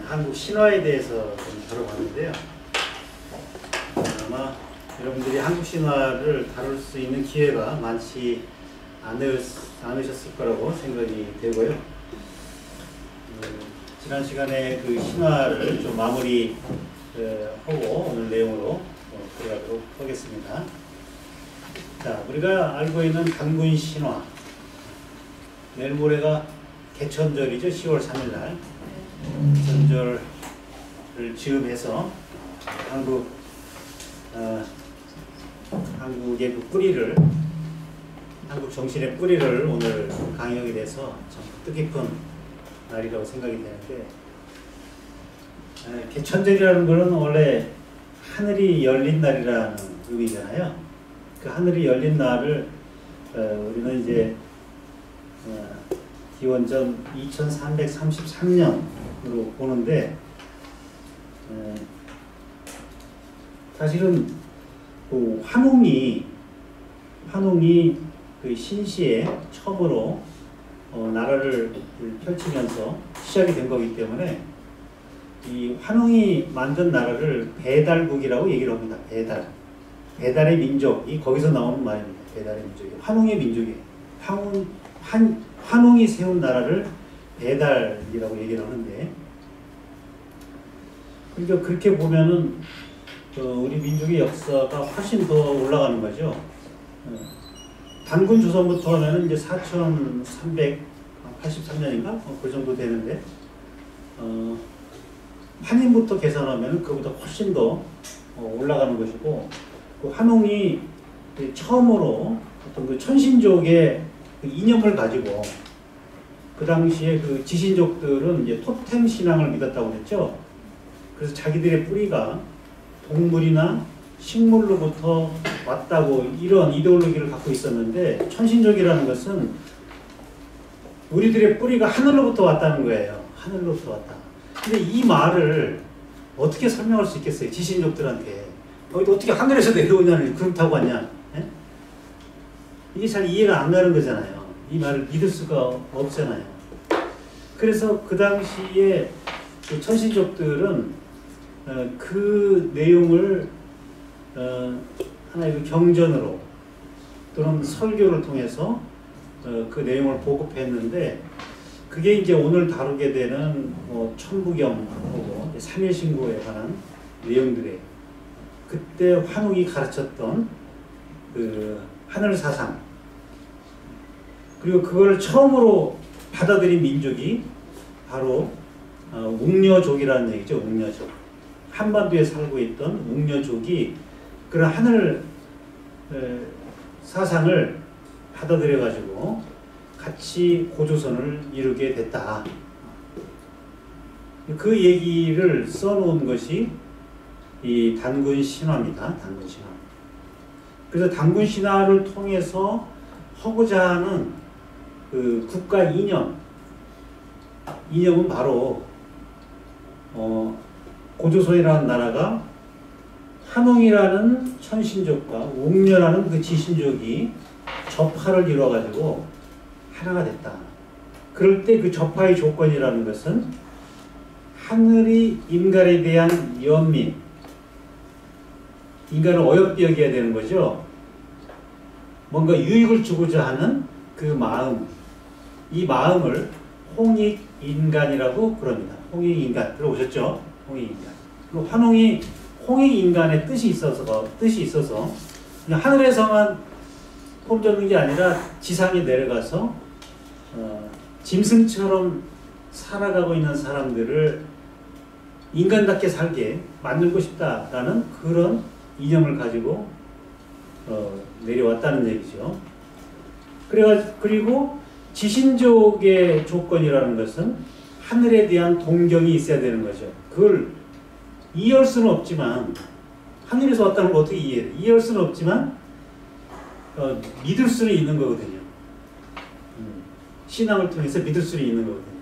한국 신화에 대해서 좀 다뤄봤는데요. 아마 여러분들이 한국 신화를 다룰 수 있는 기회가 많지 않으셨을 거라고 생각이 되고요. 지난 시간에 그 신화를 좀 마무리하고 오늘 내용으로 들어가도록 하겠습니다. 자, 우리가 알고 있는 단군 신화. 내일 모레가 개천절이죠. 10월 3일날 개천절을 즈음해서 한국의 그 뿌리를, 한국 정신의 뿌리를 오늘 강의하게 돼서 참 뜻깊은 날이라고 생각이 되는데, 개천절이라는 것은 원래 하늘이 열린 날이라는 의미잖아요. 그 하늘이 열린 날을 우리는 이제 기원전 2333년으로 보는데, 사실은 그 환웅이 그 신시에 처음으로 나라를 펼치면서 시작이 된 거기 때문에 이 환웅이 만든 나라를 배달국이라고 얘기를 합니다. 배달의 민족이 거기서 나오는 말입니다. 배달의 민족이 환웅의 민족이에요. 환웅이 세운 나라를 배달이라고 얘기를 하는데, 그러니까 그렇게 보면은 우리 민족의 역사가 훨씬 더 올라가는 거죠. 단군 조선부터 하면은 이제 4383년인가? 그 정도 되는데, 환인부터 계산하면 그보다 훨씬 더 올라가는 것이고, 그 환웅이 처음으로 어떤 그 천신족의 그 이념을 가지고, 그 당시에 그 지신족들은 이제 토템 신앙을 믿었다고 그랬죠. 그래서 자기들의 뿌리가 동물이나 식물로부터 왔다고 이런 이데올로기를 갖고 있었는데, 천신족이라는 것은 우리들의 뿌리가 하늘로부터 왔다는 거예요. 하늘로부터 왔다. 근데 이 말을 어떻게 설명할 수 있겠어요? 지신족들한테. 어떻게 하늘에서 내려오냐는 그렇다고 왔냐? 예? 이게 잘 이해가 안 가는 거잖아요. 이 말을 믿을 수가 없잖아요. 그래서 그 당시에 그 천신족들은 그 내용을 하나의 그 경전으로 또는 설교를 통해서 그 내용을 보급했는데, 그게 이제 오늘 다루게 되는 천부경하고 삼일신고에 관한 내용들에, 그때 환웅이 가르쳤던 그 하늘 사상, 그리고 그걸 처음으로 받아들인 민족이 바로 웅녀족이라는 얘기죠. 웅녀족. 한반도에 살고 있던 웅녀족이 그런 하늘 사상을 받아들여 가지고 같이 고조선을 이루게 됐다. 그 얘기를 써놓은 것이 이 단군 신화입니다. 단군 신화. 그래서 단군 신화를 통해서 하고자 하는 그 국가 이념은 바로 고조선이라는 나라가 환웅이라는 천신족과 웅녀라는 그 지신족이 접화를 이루어가지고 하나가 됐다. 그럴 때 그 접화의 조건이라는 것은 하늘이 인간에 대한 연민, 인간을 어여삐 여겨야 되는 거죠. 뭔가 유익을 주고자 하는 그 마음, 이 마음을 홍익인간이라고 부릅니다. 홍익인간 들어보셨죠? 홍익인간. 그리고 환웅이 홍익인간의 뜻이 있어서 그냥 하늘에서만 폼잡는 게 아니라 지상에 내려가서 짐승처럼 살아가고 있는 사람들을 인간답게 살게 만들고 싶다라는 그런 이념을 가지고 내려왔다는 얘기죠. 그리고 지신족의 조건이라는 것은 하늘에 대한 동경이 있어야 되는 거죠. 그걸 이해할 수는 없지만, 하늘에서 왔다는 걸 어떻게 이해해? 이해할 수는 없지만 믿을 수는 있는 거거든요. 신앙을 통해서 믿을 수는 있는 거거든요.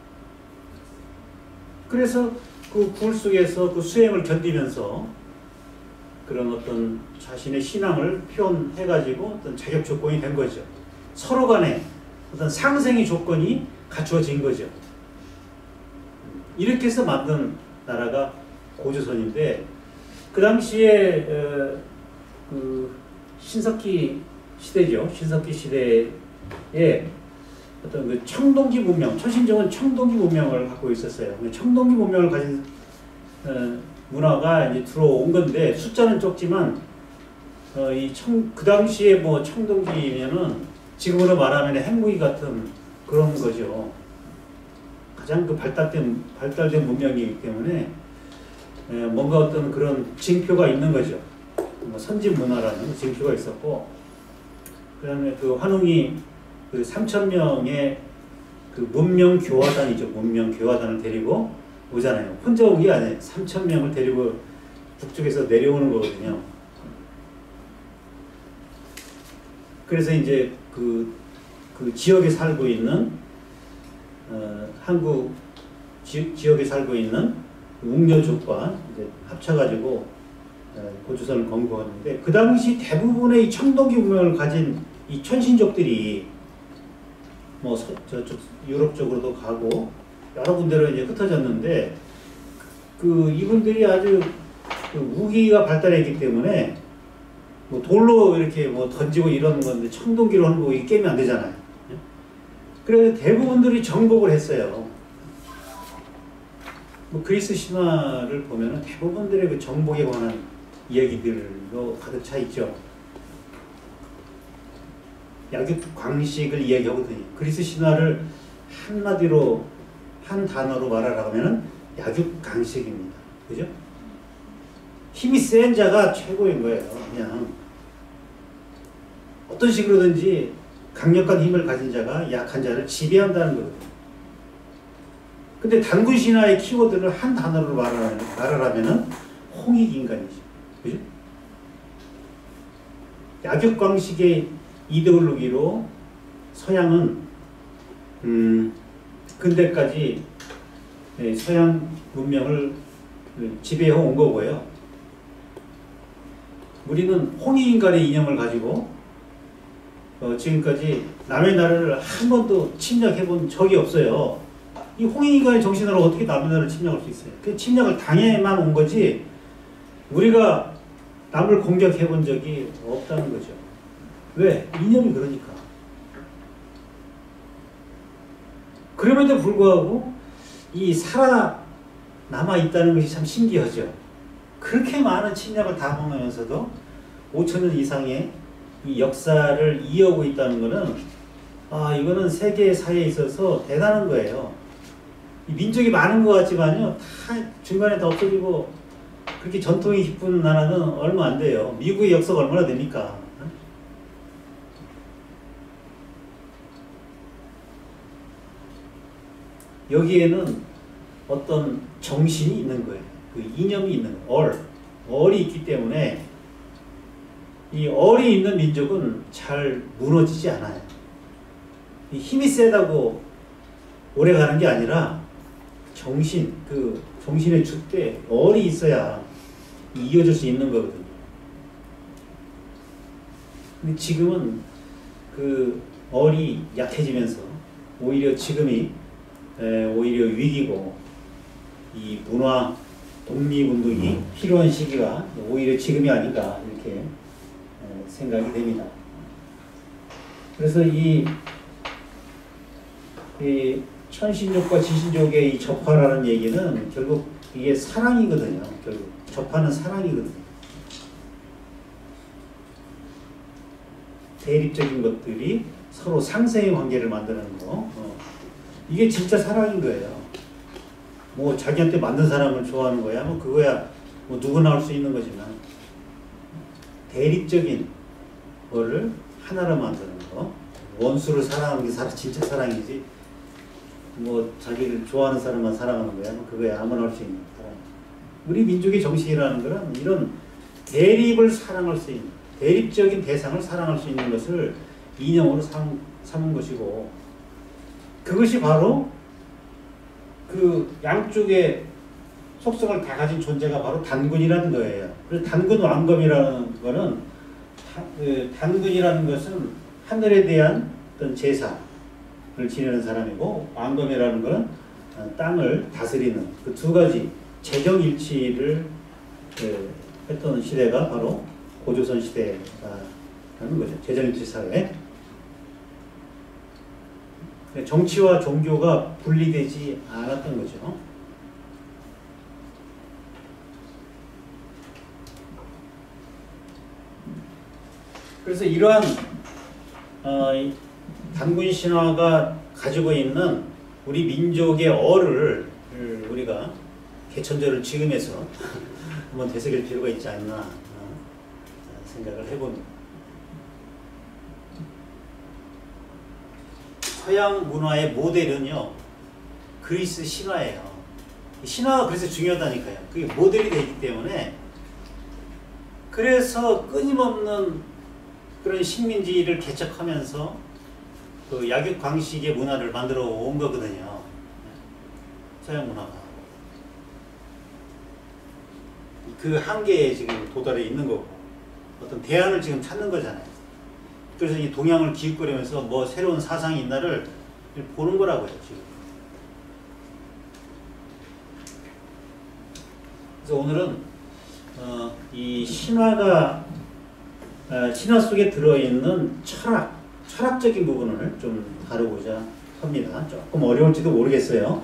그래서 그 굴 속에서 그 수행을 견디면서 그런 어떤 자신의 신앙을 표현해가지고 어떤 자격 조건이 된 거죠. 서로 간에 어떤 상생의 조건이 갖추어진 거죠. 이렇게 해서 만든 나라가 고조선인데 그 당시에 그 신석기 시대죠. 신석기 시대에 어떤 그 청동기 문명, 천신족은 청동기 문명을 갖고 있었어요. 청동기 문명을 가진 문화가 이제 들어온 건데 숫자는 적지만 그 당시에 뭐 청동기면은 지금으로 말하면 핵무기 같은 그런 거죠. 가장 그 발달된 문명이기 때문에 뭔가 어떤 그런 징표가 있는 거죠. 선진 문화라는 징표가 있었고, 그다음에 그 환웅이 그 3,000명의 그 문명 교화단이죠. 문명 교화단을 데리고 오잖아요. 혼자 온 게 아니에요. 3,000명을 데리고 북쪽에서 내려오는 거거든요. 그래서 이제 그 지역에 살고 있는 한국 지역에 살고 있는 웅녀족과 이제 합쳐가지고 고조선을 건국하는데 그 당시 대부분의 이 청동기 문명을 가진 이 천신족들이 뭐 저쪽 유럽 쪽으로도 가고 여러 군데로 이제 흩어졌는데 그 이분들이 아주 그 무기가 발달했기 때문에 뭐 돌로 이렇게 뭐 던지고 이러는 건데 청동기로 하는 거 이게 깨면 안 되잖아요. 그래서 대부분들이 정복을 했어요. 뭐 그리스 신화를 보면은 대부분들의 그 정복에 관한 이야기들로 가득 차 있죠. 약육광식을 이야기하거든요. 그리스 신화를 한마디로 한 단어로 말하라면은 약육강식입니다. 그죠? 힘이 센 자가 최고인 거예요. 그냥 어떤 식으로든지 강력한 힘을 가진 자가 약한 자를 지배한다는 거거든요. 근데 단군 신화의 키워드를 한 단어로 말하라면은 홍익인간이죠. 그죠? 약육광식의 이데올로기로 서양은 근대까지 서양 문명을 지배해 온 거고요. 우리는 홍익인간의 이념을 가지고 지금까지 남의 나라를 한 번도 침략해 본 적이 없어요. 이 홍익인간의 정신으로 어떻게 남의 나라를 침략할 수 있어요? 그 침략을 당해만 온 거지 우리가 남을 공격해 본 적이 없다는 거죠. 왜? 이념이 그러니까. 그럼에도 불구하고 이 살아남아 있다는 것이 참 신기하죠. 그렇게 많은 침략을 당하면서도 5,000년 이상의 이 역사를 이어오고 있다는 것은 이거는 세계사에 있어서 대단한 거예요. 이 민족이 많은 것 같지만요, 다 중간에 다 없어지고 그렇게 전통이 깊은 나라는 얼마 안 돼요. 미국의 역사가 얼마나 됩니까? 여기에는 어떤 정신이 있는 거예요. 그 이념이 있는 거예요. 얼이 있기 때문에 이 얼이 있는 민족은 잘 무너지지 않아요. 이 힘이 세다고 오래 가는 게 아니라 그 정신의 줏대, 얼이 있어야 이어질 수 있는 거거든요. 근데 지금은 그 얼이 약해지면서 오히려 지금이 오히려 위기고 이 문화 독립운동이 필요한 시기가 오히려 지금이 아닌가 이렇게 생각이 됩니다. 그래서 이 천신족과 지신족의 이 접화라는 얘기는 결국 이게 사랑이거든요. 결국 접하는 사랑이거든요. 대립적인 것들이 서로 상생의 관계를 만드는 거. 이게 진짜 사랑인 거예요. 뭐 자기한테 맞는 사람을 좋아하는 거야. 뭐 그거야 뭐 누구나 할 수 있는 거지만 대립적인 거를 하나로 만드는 거. 원수를 사랑하는 게 진짜 사랑이지. 뭐 자기를 좋아하는 사람만 사랑하는 거야. 뭐 그거야 아무나 할 수 있는 사랑. 우리 민족의 정신이라는 것은 이런 대립을 사랑할 수 있는, 대립적인 대상을 사랑할 수 있는 것을 이념으로 삼은 것이고, 그것이 바로 그 양쪽의 속성을 다 가진 존재가 바로 단군이라는 거예요. 그래서 단군 왕검이라는 거는 단군이라는 것은 하늘에 대한 어떤 제사를 지내는 사람이고, 왕검이라는 것은 땅을 다스리는 그 두 가지 재정일치를 했던 시대가 바로 고조선 시대라는 거죠. 재정일치 사회. 정치와 종교가 분리되지 않았던 거죠. 그래서 이러한 단군 신화가 가지고 있는 우리 민족의 어를 우리가 개천절을 지으면서 한번 되새길 필요가 있지 않나 생각을 해봅니다. 서양 문화의 모델은요, 그리스 신화예요. 신화가 그래서 중요하다니까요. 그게 모델이 되기 때문에, 그래서 끊임없는 그런 식민지를 개척하면서 그 약육강식의 문화를 만들어 온 거거든요. 서양 문화가. 그 한계에 지금 도달해 있는 거고, 어떤 대안을 지금 찾는 거잖아요. 그래서 이 동양을 기웃거리면서 뭐 새로운 사상이 있나를 보는 거라고요, 지금. 그래서 오늘은 이 신화 속에 들어있는 철학적인 부분을 좀 다루고자 합니다. 조금 어려울지도 모르겠어요.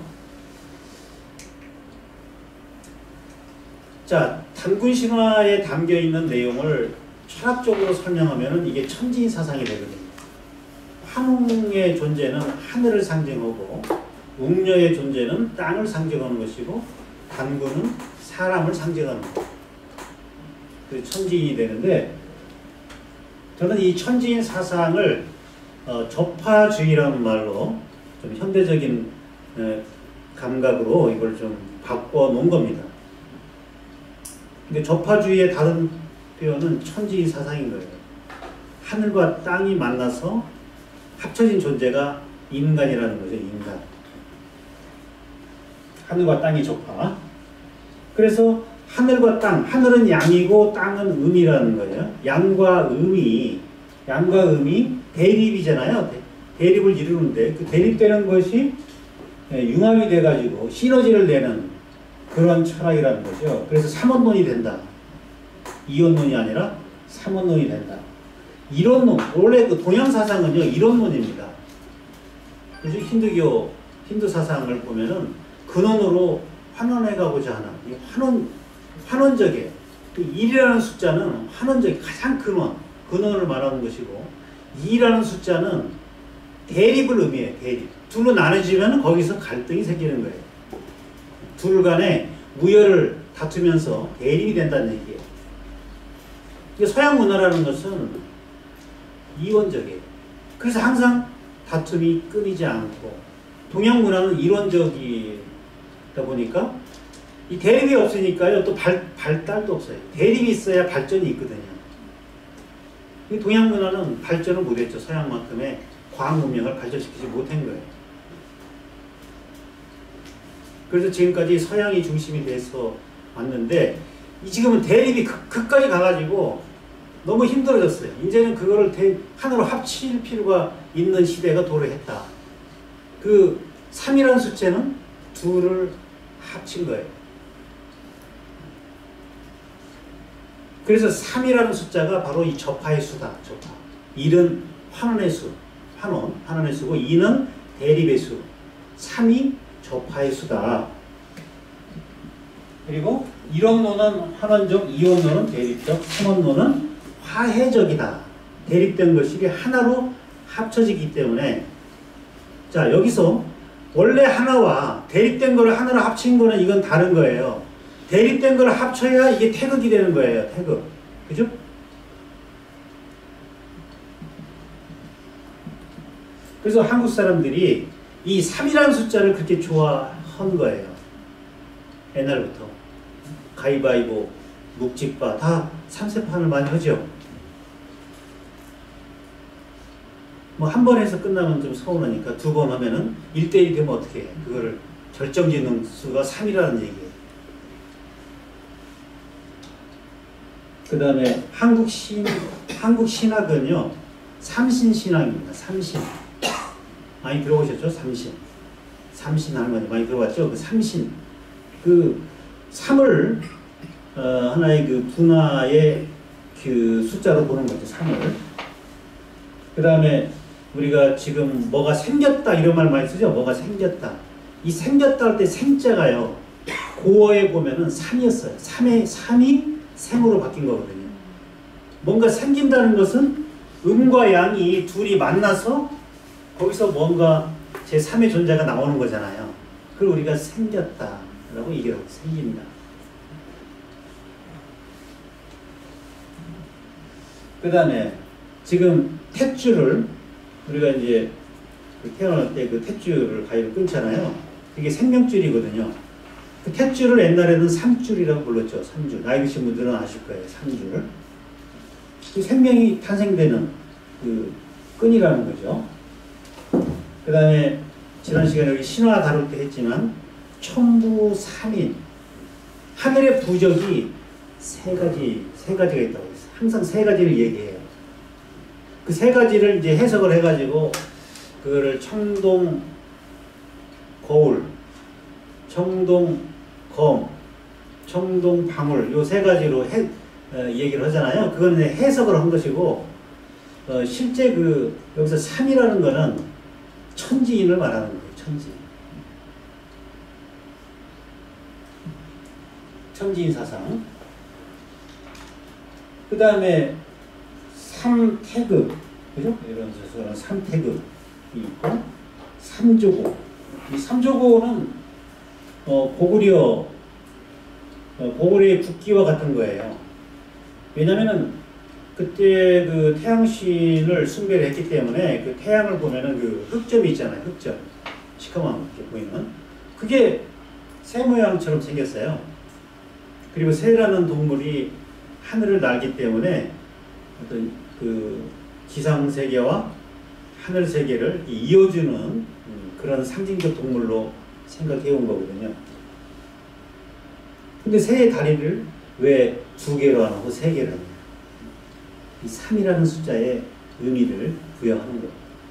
자, 단군 신화에 담겨 있는 내용을 철학적으로 설명하면 이게 천지인 사상이 되거든요. 환웅의 존재는 하늘을 상징하고, 웅녀의 존재는 땅을 상징하는 것이고, 단군은 사람을 상징하는 것. 그래서 천지인이 되는데, 저는 이 천지인 사상을 접화주의라는 말로 좀 현대적인 감각으로 이걸 좀 바꿔 놓은 겁니다. 근데 접화주의의 다른 표현은 천지인 사상인 거예요. 하늘과 땅이 만나서 합쳐진 존재가 인간이라는 거죠, 인간. 하늘과 땅이 접화. 그래서 하늘과 땅, 하늘은 양이고 땅은 음이라는 거예요. 양과 음이 대립이잖아요. 대립을 이루는데 그 대립되는 것이 융합이 돼가지고 시너지를 내는 그런 철학이라는 거죠. 그래서 삼원론이 된다. 이원론이 아니라 삼원론이 된다. 이론론, 원래 그 동양 사상은요, 이론론입니다. 그래서 힌두 사상을 보면은 근원으로 환원해 가고자 하는, 이 환원적이에요. 그 1이라는 숫자는 환원적, 가장 근원을 말하는 것이고, 2라는 숫자는 대립을 의미해요, 대립. 둘로 나눠지면 거기서 갈등이 생기는 거예요. 둘 간에 우열을 다투면서 대립이 된다는 얘기예요. 서양 문화라는 것은 이원적이에요. 그래서 항상 다툼이 끊이지 않고, 동양 문화는 이론적이다 보니까 이 대립이 없으니까요, 또 발달도 없어요. 대립이 있어야 발전이 있거든요. 이 동양 문화는 발전을 못했죠. 서양만큼의 과학 문명을 발전시키지 못한 거예요. 그래서 지금까지 서양이 중심이 돼서 왔는데, 지금은 대립이 극까지 가가지고 너무 힘들어졌어요. 이제는 그거를 하나로 합칠 필요가 있는 시대가 도래했다. 그 3이라는 숫자는 둘을 합친 거예요. 그래서 3이라는 숫자가 바로 이 접화의 수다. 접화. 1은 환원의 수, 환원의 수고, 2는 대립의 수, 3이 접화의 수다. 그리고 이론론은 환원적, 이원론은 대립적, 삼원론은 화해적이다. 대립된 것이 하나로 합쳐지기 때문에, 자, 여기서 원래 하나와 대립된 거를 하나로 합친 거는 이건 다른 거예요. 대립된 거를 합쳐야 이게 태극이 되는 거예요. 태극. 그죠? 그래서 한국 사람들이 이 3이라는 숫자를 그렇게 좋아한 거예요. 옛날부터. 가위바위보, 묵직바 다 3세판을 많이 하죠. 뭐 한 번 해서 끝나면 좀 서운하니까 두 번 하면은 1대1 되면 어떻게 해? 그거를 결정짓는 수가 3이라는 얘기예요. 그 다음에 한국 신학은요, 삼신신학입니다. 삼신. 많이 들어보셨죠? 삼신. 삼신 할머니 많이 들어봤죠? 그 삼신. 그 삼을 하나의 그 분화의 그 숫자로 보는 거죠. 삼을. 그 다음에 우리가 지금 뭐가 생겼다 이런 말 많이 쓰죠. 뭐가 생겼다. 이 생겼다 할 때 생자가요. 고어에 보면은 삼이었어요. 삼이 생으로 바뀐 거거든요. 뭔가 생긴다는 것은 음과 양이 둘이 만나서 거기서 뭔가 제3의 존재가 나오는 거잖아요. 그걸 우리가 생겼다라고 얘기하고 생긴다. 그 다음에 지금 탯줄을 우리가 이제 태어날 때 그 탯줄을 가위로 끊잖아요. 이게 생명줄이거든요. 그 탯줄을 옛날에는 삼줄이라고 불렀죠. 삼줄. 나이 드신 분들은 아실 거예요. 삼줄. 그 생명이 탄생되는 그 끈이라는 거죠. 그 다음에 지난 시간에 우리 신화 다룰 때 했지만 천부삼인 하늘의 부적이 세 가지가 있다고 했어요. 항상 세 가지를 얘기해요. 그 세 가지를 이제 해석을 해가지고 그거를 청동 거울, 청동 검, 청동 방울 요 세 가지로 얘기를 하잖아요. 그거는 해석을 한 것이고 실제 그 여기서 삼이라는 거는 천지인을 말하는 거예요. 천지인 사상. 그 다음에 삼태급, 그죠? 이런 데서 삼태급이 있고 삼조고. 이 삼조고는 고구려의 국기와 같은 거예요. 왜냐면은 그때 그 태양신을 숭배를 했기 때문에 그 태양을 보면은 그 흑점이 있잖아요. 흑점. 시커멓게 보이는. 그게 새 모양처럼 생겼어요. 그리고 새라는 동물이 하늘을 날기 때문에 어떤 그 기상세계와 하늘세계를 이어주는 그런 상징적 동물로 생각해 온 거거든요. 근데 새의 다리를 왜 2개로 안 하고 3개로 하냐. 이 3이라는 숫자에 의미를 부여하는 거예요.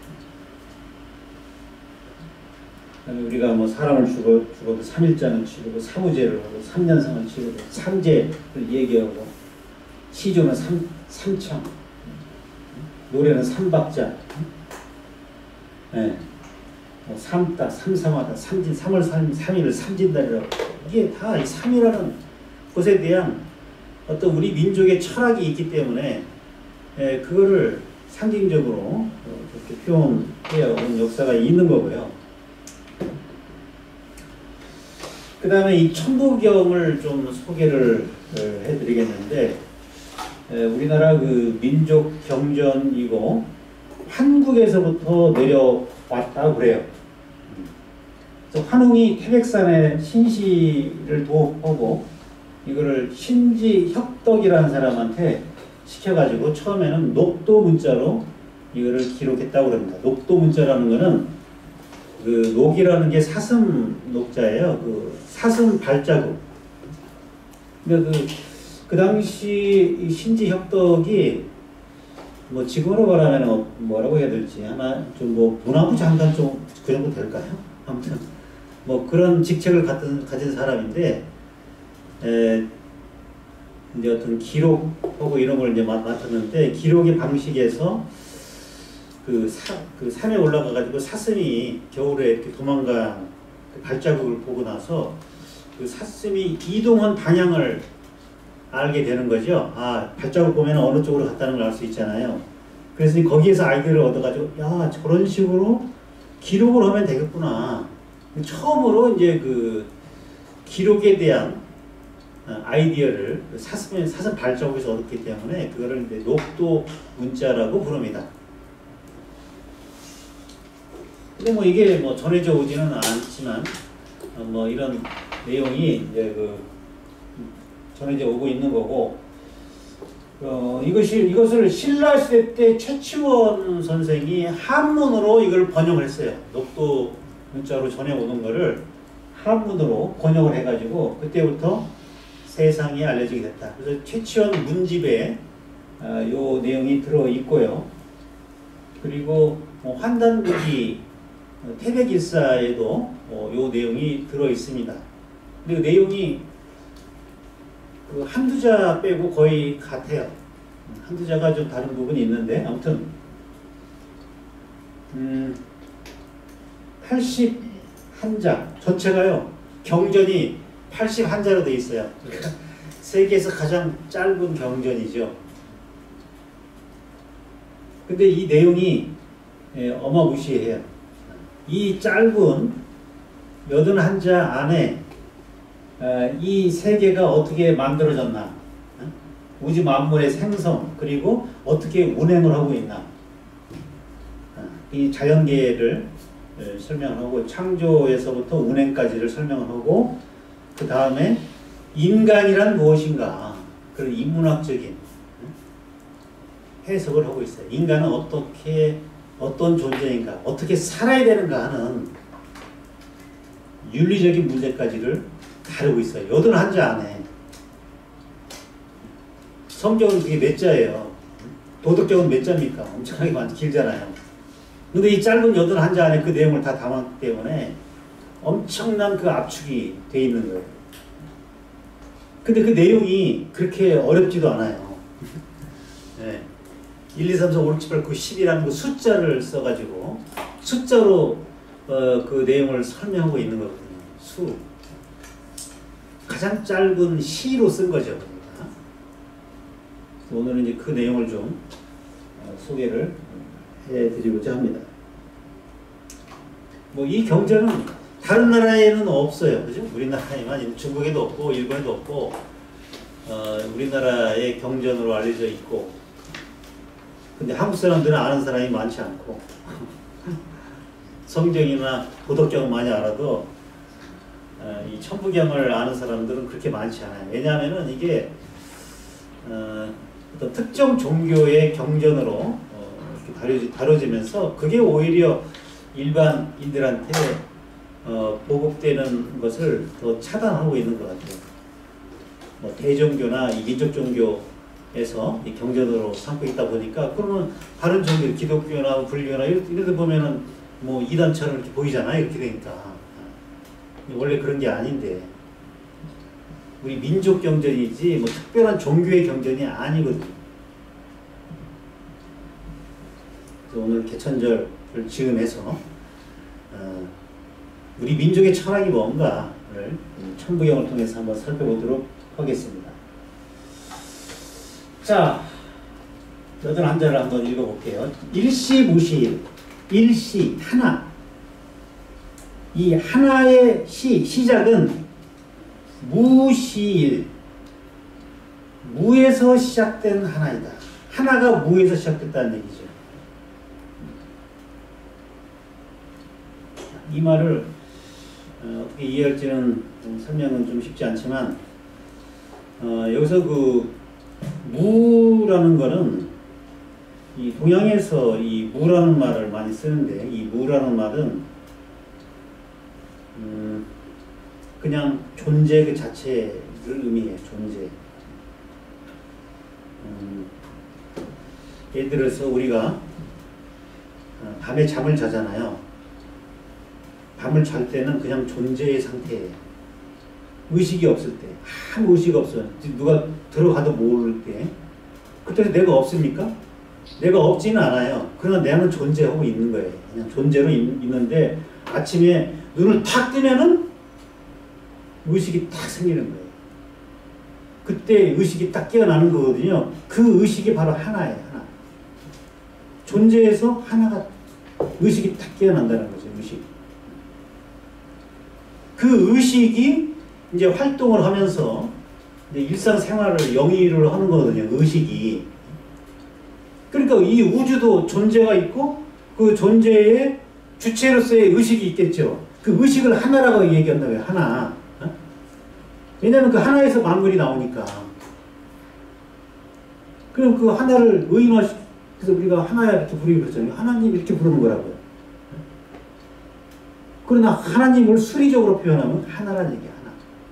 우리가 뭐 사람을 죽어도 3일자는 치르고 사무제를 하고 3년상을 치르고 삼재를 얘기하고 시조는 삼청, 노래는 삼박자, 네. 삼다, 삼삼하다, 삼진, 3월 3일을 삼진달이라고. 이게 다 이 3이라는 것에 대한 어떤 우리 민족의 철학이 있기 때문에 그거를 상징적으로 그렇게 표현해야 온 역사가 있는 거고요. 그 다음에 이 천부경을 좀 소개를 해드리겠는데, 우리나라 그 민족 경전이고 한국에서부터 내려왔다고 그래요. 그래서 환웅이 태백산에 신시를 도읍하고 이거를 신지혁덕이라는 사람한테 시켜가지고 처음에는 녹도 문자로 이거를 기록했다고 그럽니다. 녹도 문자라는 거는 그 녹이라는 게 사슴 녹자예요. 그 사슴 발자국. 그러니까 그 당시 이 신지혁덕이 뭐 지금으로 말하면 뭐라고 해야 될지 아마 좀 뭐 문화부 장관 좀 그 정도 될까요? 아무튼 뭐 그런 직책을 가진 사람인데 이제 어떤 기록하고 이런 걸 이제 맡았는데 기록의 방식에서 그 산에 올라가가지고 사슴이 겨울에 이렇게 도망간 그 발자국을 보고 나서 그 사슴이 이동한 방향을 알게 되는 거죠. 아, 발자국 보면 어느 쪽으로 갔다는 걸 알 수 있잖아요. 그래서 거기에서 아이디어를 얻어가지고, 야, 저런 식으로 기록을 하면 되겠구나. 처음으로 이제 그 기록에 대한 아이디어를 사슴 발자국에서 얻었기 때문에 그거를 이제 녹도 문자라고 부릅니다. 근데 뭐 이게 뭐 전해져 오지는 않지만 뭐 이런 내용이 이제 그 전해져 오고 있는 거고, 이것을 신라시대 때 최치원 선생이 한문으로 이걸 번역을 했어요. 녹도 문자로 전해오는 거를 한문으로 번역을 해가지고 그때부터 세상에 알려지게 됐다. 그래서 최치원 문집에 요 내용이 들어 있고요. 그리고 환단무기 태백일사에도 요 내용이 들어 있습니다. 근데 그 내용이 그 한두 자 빼고 거의 같아요. 한두 자가 좀 다른 부분이 있는데 아무튼 81자 전체가요 경전이 81자로 되어 있어요. 그러니까 세계에서 가장 짧은 경전이죠. 근데 이 내용이 어마무시해요. 이 짧은 81자 안에 이 세계가 어떻게 만들어졌나, 우주 만물의 생성, 그리고 어떻게 운행을 하고 있나, 이 자연계를 설명하고 창조에서부터 운행까지를 설명하고 그 다음에 인간이란 무엇인가 그런 인문학적인 해석을 하고 있어요. 인간은 어떤 존재인가, 어떻게 살아야 되는가 하는 윤리적인 문제까지를 다루고 있어요. 81자 안에. 성경은 그게 몇 자예요. 도덕적은 몇 자입니까? 엄청나게 길잖아요. 근데 이 짧은 81자 안에 그 내용을 다 담았기 때문에 엄청난 그 압축이 돼 있는 거예요. 근데 그 내용이 그렇게 어렵지도 않아요. 네. 1, 2, 3, 4, 5, 6, 7, 8, 9, 10이라는 그 숫자를 써가지고 숫자로 그 내용을 설명하고 있는 거거든요. 수. 가장 짧은 시로 쓴 거죠. 그러니까. 오늘은 이제 그 내용을 좀 소개를 해드리고자 합니다. 뭐 이 경전은 다른 나라에는 없어요. 그죠? 우리나라에만, 중국에도 없고, 일본에도 없고, 우리나라의 경전으로 알려져 있고, 근데 한국 사람들은 아는 사람이 많지 않고, 성경이나 도덕경을 많이 알아도, 이 천부경을 아는 사람들은 그렇게 많지 않아요. 왜냐하면은 이게, 어떤 특정 종교의 경전으로 다뤄지면서, 그게 오히려 일반인들한테 보급되는 것을 더 차단하고 있는 것 같아요. 뭐 대종교나 이 민족 종교에서 이 경전으로 삼고 있다 보니까 그러면 다른 종교, 기독교나 불교나 이런 데 보면은 뭐 이단처럼 이렇게 보이잖아요. 이렇게 되니까 원래 그런 게 아닌데 우리 민족 경전이지 뭐 특별한 종교의 경전이 아니거든요. 그래서 오늘 개천절을 즈음해서 우리 민족의 철학이 뭔가를 천부경을 통해서 한번 살펴보도록 하겠습니다. 자, 81자를 한번 읽어볼게요. 일시무시일, 일시, 하나. 이 하나의 시작은 무시일, 무에서 시작된 하나이다. 하나가 무에서 시작됐다는 얘기죠. 이 말을 어떻게 이해할지는 설명은 좀 쉽지 않지만 여기서 그 무라는 거는 이 동양에서 이 무라는 말을 많이 쓰는데 이 무라는 말은 그냥 존재 그 자체를 의미해요. 존재. 예를 들어서 우리가 밤에 잠을 자잖아요. 밤을 잘 때는 그냥 존재의 상태예요. 의식이 없을 때, 아무 의식 없어요. 누가 들어가도 모를 때, 그때 내가 없습니까? 내가 없지는 않아요. 그러나 나는 존재하고 있는 거예요. 그냥 존재로 있는데 아침에 눈을 탁 뜨면은 의식이 딱 생기는 거예요. 그때 의식이 딱 깨어나는 거거든요. 그 의식이 바로 하나예요. 하나. 존재에서 하나가 의식이 딱 깨어난다는 거죠. 의식. 그 의식이 이제 활동을 하면서 이제 일상생활을 영위를 하는 거거든요. 의식이. 그러니까 이 우주도 존재가 있고 그 존재의 주체로서의 의식이 있겠죠. 그 의식을 하나라고 얘기한다고요. 하나. 왜냐하면 그 하나에서 만물이 나오니까. 그럼 그 하나를 의인화시켜서 우리가 하나야 이렇게 부르기 그러잖아요. 하나님 이렇게 부르는 거라고요. 그러나 하나님을 수리적으로 표현하면 하나라는 얘기야. 하나.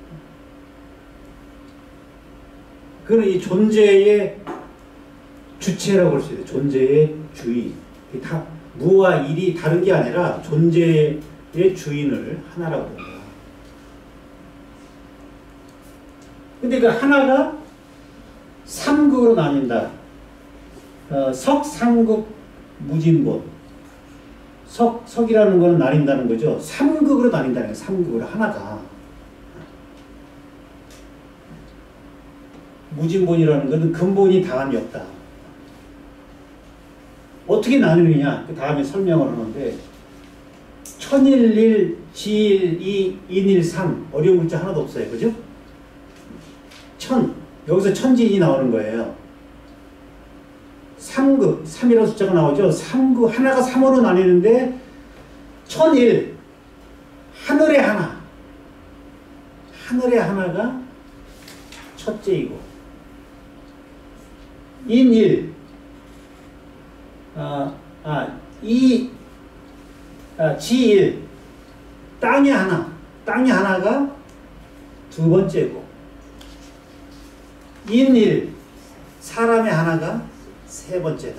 그건 이 존재의 주체라고 할 수 있어요. 존재의 주의. 다 무와 일이 다른 게 아니라 존재의 주인을 하나라고 합니다. 근데 그 하나가 삼극으로 나뉜다. 석삼극 무진본. 석이라는 거는 나뉜다는 거죠. 삼극으로 나뉜다는 거예요. 삼극으로 하나가. 무진본이라는 것은 근본이 다함이 없다. 어떻게 나누느냐? 그 다음에 설명을 하는데 천일일, 지일, 인일, 삼. 어려운 글자 하나도 없어요. 그죠? 여기서 천지인이 나오는 거예요. 삼극, 3이라는 숫자가 나오죠. 삼극, 하나가 3으로 나뉘는데 천일, 하늘의 하나. 하늘의 하나가 첫째이고 인일, 지일, 땅의 하나가 두 번째고 인일, 사람의 하나가 세 번째다.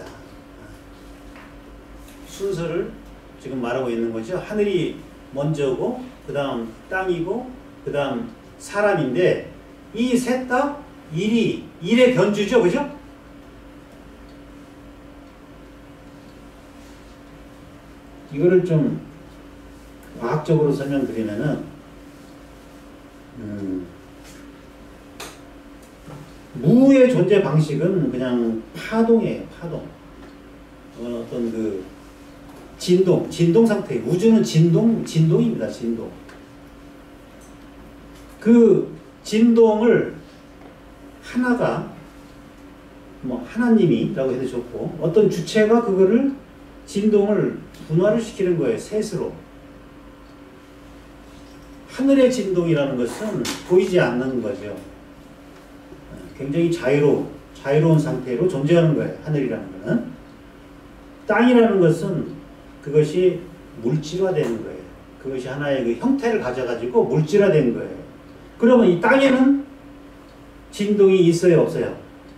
순서를 지금 말하고 있는 거죠. 하늘이 먼저고 그 다음 땅이고 그 다음 사람인데 이 셋 다 일의 변주죠. 그죠? 이거를 좀 과학적으로 설명드리면은 무의 존재 방식은 그냥 파동이에요. 파동. 어떤 그 진동 상태. 우주는 진동입니다. 진동. 그 진동을 하나가 하나님이라고 해도 좋고 어떤 주체가 그거를 진동을 분화를 시키는 거예요. 셋으로. 하늘의 진동이라는 것은 보이지 않는 거죠. 굉장히 자유로운 상태로 존재하는 거예요. 하늘이라는 거는. 땅이라는 것은 그것이 물질화되는 거예요. 그것이 하나의 그 형태를 가져가지고 물질화된 거예요. 그러면 이 땅에는 진동이 있어요? 없어요?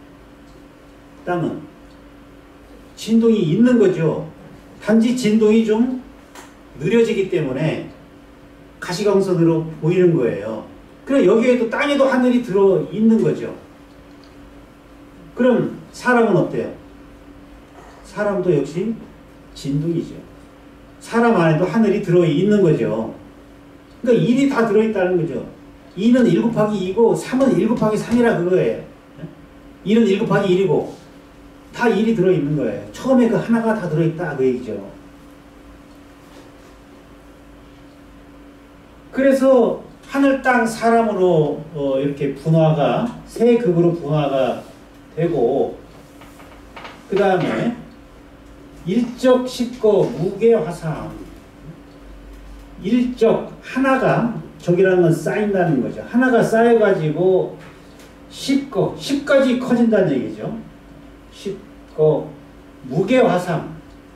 땅은 진동이 있는 거죠. 단지 진동이 좀 느려지기 때문에 가시광선으로 보이는 거예요. 그럼 여기에도 땅에도 하늘이 들어있는 거죠. 그럼 사람은 어때요? 사람도 역시 진동이죠. 사람 안에도 하늘이 들어있는 거죠. 그러니까 1이 다 들어있다는 거죠. 2는 1 곱하기 2고 3은 1 곱하기 3이라 그거예요. 1은 1 곱하기 1이고 다 1이 들어있는 거예요. 처음에 그 하나가 다 들어있다 그 얘기죠. 그래서 하늘, 땅, 사람으로 이렇게 분화가 세 극으로 분화가 되고 그 다음에 일적, 식거, 무게, 화상. 일적, 하나가 적이라는 건 쌓인다는 거죠. 하나가 쌓여가지고 10까지 커진다는 얘기죠. 10거, 무게화상.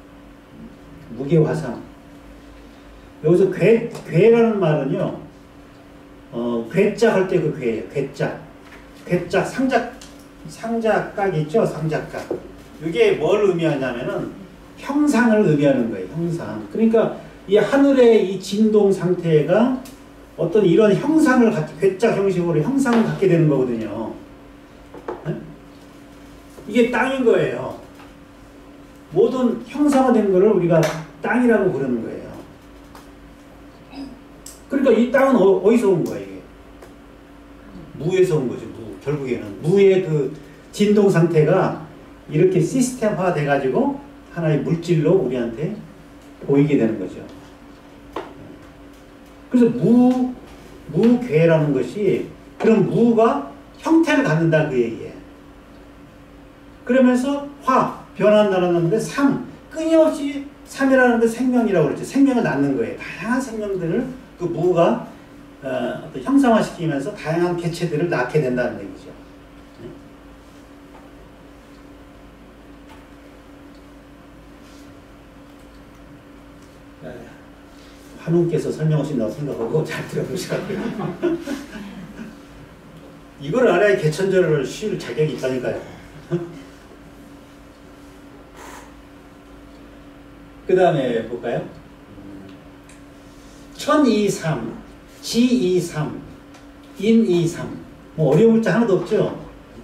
무게화상. 여기서 괴라는 말은요, 괴짝 할 때 그 괴예요. 괴짝. 괴짝, 상작각 있죠? 상작각. 이게 뭘 의미하냐면은 형상을 의미하는 거예요. 형상. 그러니까 이 하늘의 이 진동 상태가 어떤 이런 형상을 괴짝 형식으로 형상을 갖게 되는 거거든요. 네? 이게 땅인 거예요. 모든 형상화된 거를 우리가 땅이라고 부르는 거예요. 그러니까 이 땅은 어디서 온 거예요? 이게? 무에서 온 거죠. 결국에는 무의 그 진동 상태가 이렇게 시스템화 돼가지고 하나의 물질로 우리한테 보이게 되는 거죠. 그래서 무괴라는 것이 그런 무가 형태를 갖는다 그 얘기예요. 그러면서 변한다는 건데 끊임없이 3이라는 게 생명이라고 그랬죠. 생명을 낳는 거예요. 다양한 생명들을 그 무가 어떤 형상화시키면서 다양한 개체들을 낳게 된다는 얘기죠. 한웅께서 설명하신다고 생각하고 잘 들어보시라고요. 이걸 알아야 개천절을 쉴 자격이 있다니까요. 그 다음에 볼까요? 천, 이, 삼, 지, 이, 삼, 인, 이, 삼. 뭐 어려운 글자 하나도 없죠?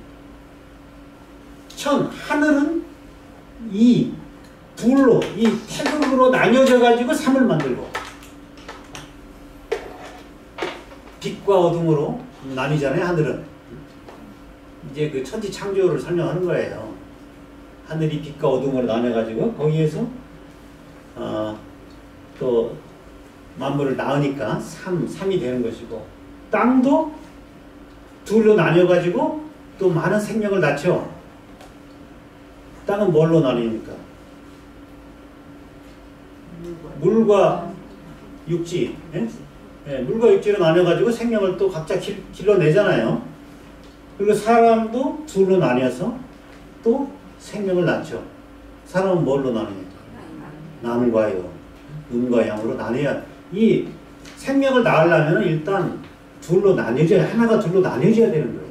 천, 하늘은 이, 둘로, 이 태극으로 나뉘어져 가지고 삼을 만들고, 빛과 어둠으로 나뉘잖아요, 하늘은. 이제 그 천지 창조를 설명하는 거예요. 하늘이 빛과 어둠으로 나뉘어가지고, 거기에서, 또, 만물을 낳으니까 삼이 되는 것이고, 땅도 둘로 나뉘어가지고, 또 많은 생명을 낳죠. 땅은 뭘로 나뉘니까? 물과 육지. 예? 예, 물과 육지로 나뉘어가지고 생명을 또 각자 길러내잖아요. 그리고 사람도 둘로 나뉘어서 또 생명을 낳죠. 사람은 뭘로 나뉘니까? 남과 여, 음과 양으로 나뉘어야, 이 생명을 낳으려면 일단 둘로 나뉘어져야, 하나가 둘로 나뉘어져야 되는 거예요.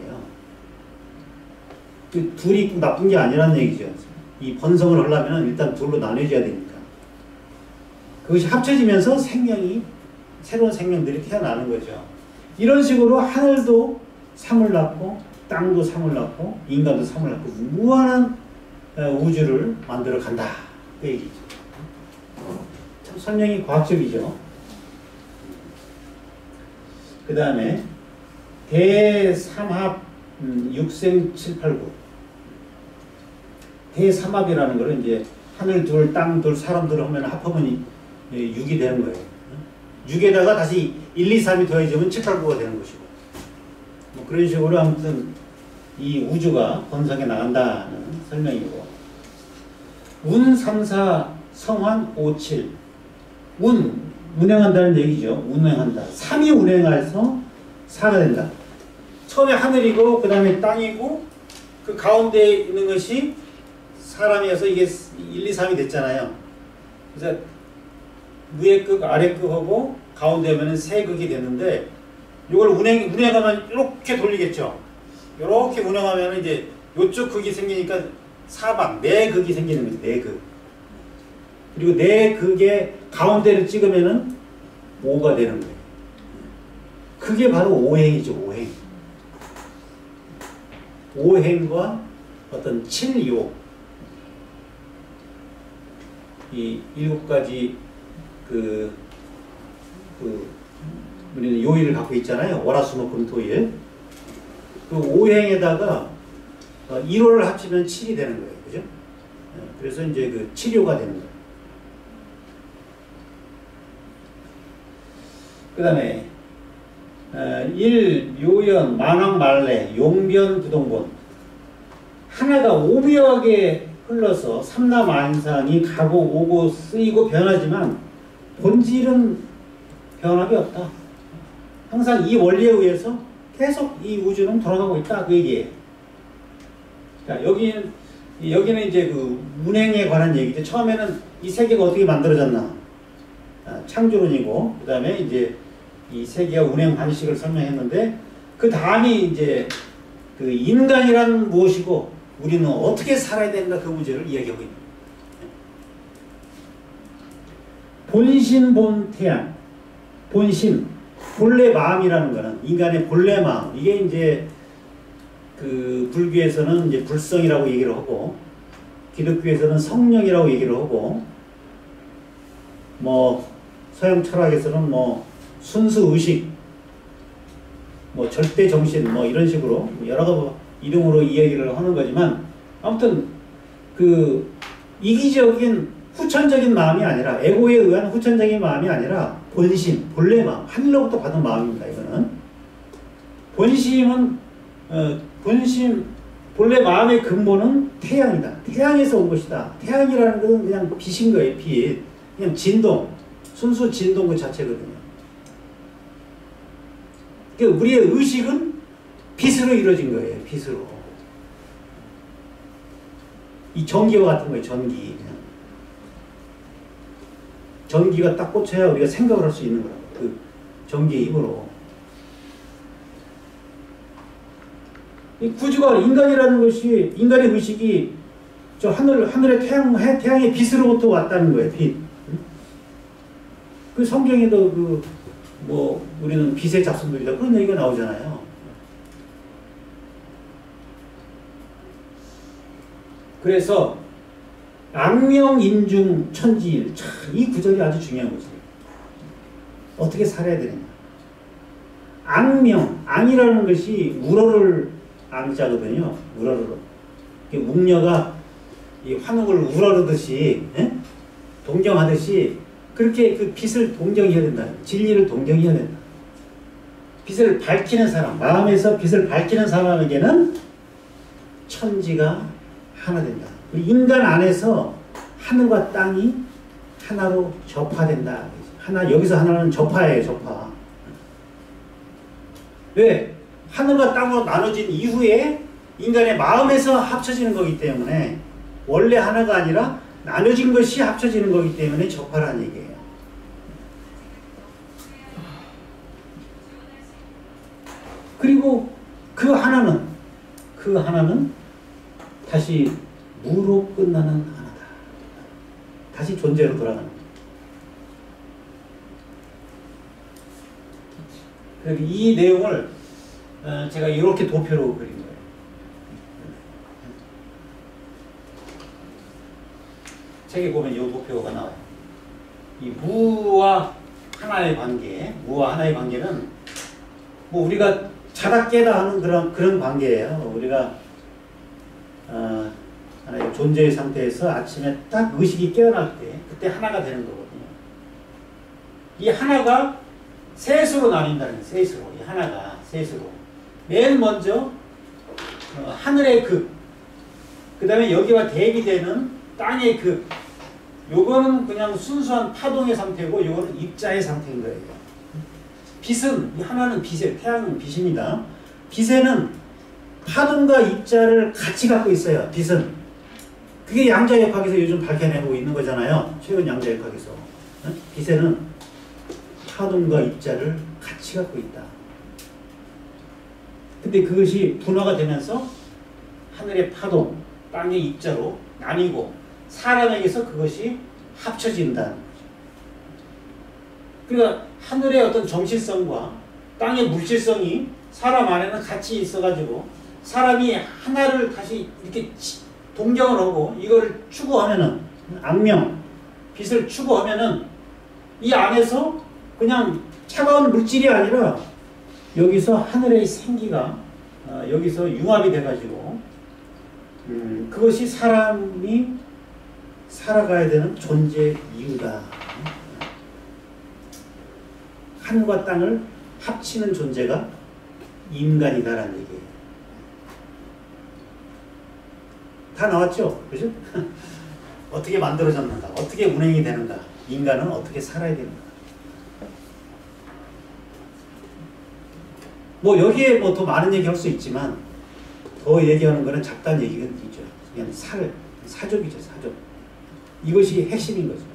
그 둘이 꼭 나쁜 게 아니라는 얘기죠. 이 번성을 하려면 일단 둘로 나뉘어져야 되니까. 그것이 합쳐지면서 생명이, 새로운 생명들이 태어나는 거죠. 이런 식으로 하늘도 삼을 낳고, 땅도 삼을 낳고, 인간도 삼을 낳고, 무한한 우주를 만들어 간다. 그 얘기죠. 참 설명이 과학적이죠. 그 다음에 대삼합 육생 7, 8, 9. 대삼합이라는 거는 이제 하늘 둘, 땅 둘, 사람 둘 하면 합하면 6이 되는 거예요. 6에다가 다시 1, 2, 3이 더해지면 7, 8, 9가 되는 것이고. 뭐 그런 식으로 아무튼 이 우주가 번성해 나간다는 설명이고. 운 3, 4, 성환 5, 7. 운행한다는 얘기죠. 운행한다. 3이 운행해서 4가 된다. 처음에 하늘이고, 그 다음에 땅이고, 그 가운데 있는 것이 사람이어서 이게 1, 2, 3이 됐잖아요. 그래서 위에 극, 아래 극하고 가운데 하면은 세 극이 됐는데, 이걸 운행하면 이렇게 돌리겠죠. 이렇게 운행하면 이제 이쪽 극이 생기니까 사방, 네 극이 생기는 거죠. 네 극. 그리고 네 극의 가운데를 찍으면은 5가 되는 거예요. 그게 바로 오행이죠. 오행. 오행과 어떤 칠요, 이 7가지 우리는 요일을 갖고 있잖아요. 월화수목금토일. 그 오행에다가 1호를 합치면 7이 되는 거예요. 그죠? 그래서 이제 그 칠요가 되는 거예요. 그 다음에 묘연, 만왕, 말래, 용변, 부동본. 하나가 오묘하게 흘러서 삼라만상이 가고 오고 쓰이고 변하지만 본질은 변함이 없다. 항상 이 원리에 의해서 계속 이 우주는 돌아가고 있다. 그 얘기예요. 자, 여기는 이제 그 운행에 관한 얘기죠. 처음에는 이 세계가 어떻게 만들어졌나. 창조론이고, 그 다음에 이제 이 세계가 운행 방식을 설명했는데, 그 다음이 이제 그 인간이란 무엇이고, 우리는 어떻게 살아야 되는가 그 문제를 이야기하고 있는 거예요. 본심, 본태양. 본심, 본래 마음이라는 거는 인간의 본래 마음. 이게 이제 그 불교에서는 이제 불성이라고 얘기를 하고, 기독교에서는 성령이라고 얘기를 하고, 뭐 서양 철학에서는 뭐 순수 의식, 뭐 절대 정신, 뭐 이런 식으로 여러 가지 이름으로 이야기를 하는 거지만, 아무튼 그 이기적인 후천적인 마음이 아니라, 에고에 의한 후천적인 마음이 아니라 본심, 본래 마음, 하늘로부터 받은 마음입니다. 이거는 본심은 본래 마음의 근본은 태양이다. 태양에서 온 것이다. 태양이라는 것은 그냥 빛인 거예요. 빛. 그냥 진동, 순수 진동 그 자체거든요. 그러니까 우리의 의식은 빛으로 이루어진 거예요. 빛으로. 이 전기와 같은 거예요. 전기. 그냥. 전기가 딱 꽂혀야 우리가 생각을 할 수 있는 거라고. 그 전기의 힘으로. 이 구조가, 인간이라는 것이, 인간의 의식이 저 하늘의 태양의 빛으로부터 왔다는 거예요. 빛. 그 성경에도 우리는 빛의 자손들이다 그런 얘기가 나오잖아요. 그래서 악명 인중 천지일. 참, 이 구절이 아주 중요한 거죠. 어떻게 살아야 되느냐. 악명, 악이라는 것이 우러를 앙자거든요. 우러를. 웅녀가 이 환웅을 우러르듯이, 동경하듯이 그렇게 그 빛을 동경해야 된다. 진리를 동경해야 된다. 빛을 밝히는 사람, 마음에서 빛을 밝히는 사람에게는 천지가 하나 된다. 인간 안에서 하늘과 땅이 하나로 접화된다. 여기서 하나는 접화예요, 접화. 왜? 하늘과 땅으로 나눠진 이후에 인간의 마음에서 합쳐지는 거기 때문에 원래 하나가 아니라 나눠진 것이 합쳐지는 거기 때문에 접화라는 얘기예요. 그리고 그 하나는 다시 무로 끝나는 하나다. 다시 존재로 돌아가는 거예요. 이 내용을 제가 이렇게 도표로 그린 거예요. 책에 보면 이 도표가 나와요. 이 무와 하나의 관계는 우리가 자다 깨다 하는 그런 관계예요. 우리가 하나의 존재의 상태에서 아침에 딱 의식이 깨어날 때 그때 하나가 되는 거거든요. 이 하나가 셋으로 나뉜다는 거예요. 셋으로. 이 하나가 셋으로. 맨 먼저 하늘의 극, 그 다음에 여기와 대비되는 땅의 극. 요거는 그냥 순수한 파동의 상태고 요거는 입자의 상태인 거예요. 빛은, 이 하나는 빛이에요. 태양은 빛입니다. 빛에는 파동과 입자를 같이 갖고 있어요. 빛은. 그게 양자역학에서 요즘 밝혀내고 있는 거잖아요. 최근 양자역학에서. 빛에는 파동과 입자를 같이 갖고 있다. 근데 그것이 분화가 되면서 하늘의 파동, 땅의 입자로 나뉘고 사람에게서 그것이 합쳐진다는 거죠. 그러니까 하늘의 어떤 정실성과 땅의 물질성이 사람 안에는 같이 있어가지고 사람이 하나를 다시 이렇게 동경을 하고 이거를 추구하면은 악명, 빛을 추구하면은 이 안에서 그냥 차가운 물질이 아니라 여기서 하늘의 생기가 여기서 융합이 돼가지고 그것이 사람이 살아가야 되는 존재의 이유다. 하늘과 땅을 합치는 존재가 인간이다라는 얘기예요. 다 나왔죠? 그죠? 어떻게 만들어졌는가? 어떻게 운행이 되는가? 인간은 어떻게 살아야 되는가? 여기에 더 많은 얘기 할 수 있지만 더 얘기하는 거는 잡다한 얘기가 있죠. 그냥 사족이죠, 사족. 이것이 핵심인 거죠.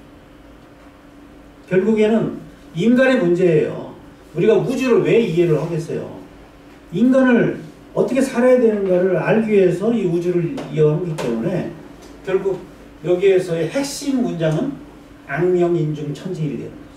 결국에는 인간의 문제예요. 우리가 우주를 왜 이해를 하겠어요? 인간을 어떻게 살아야 되는가를 알기 위해서 이 우주를 이해하기 때문에 결국 여기에서의 핵심 문장은 악명인중 천지일이 되는 거죠.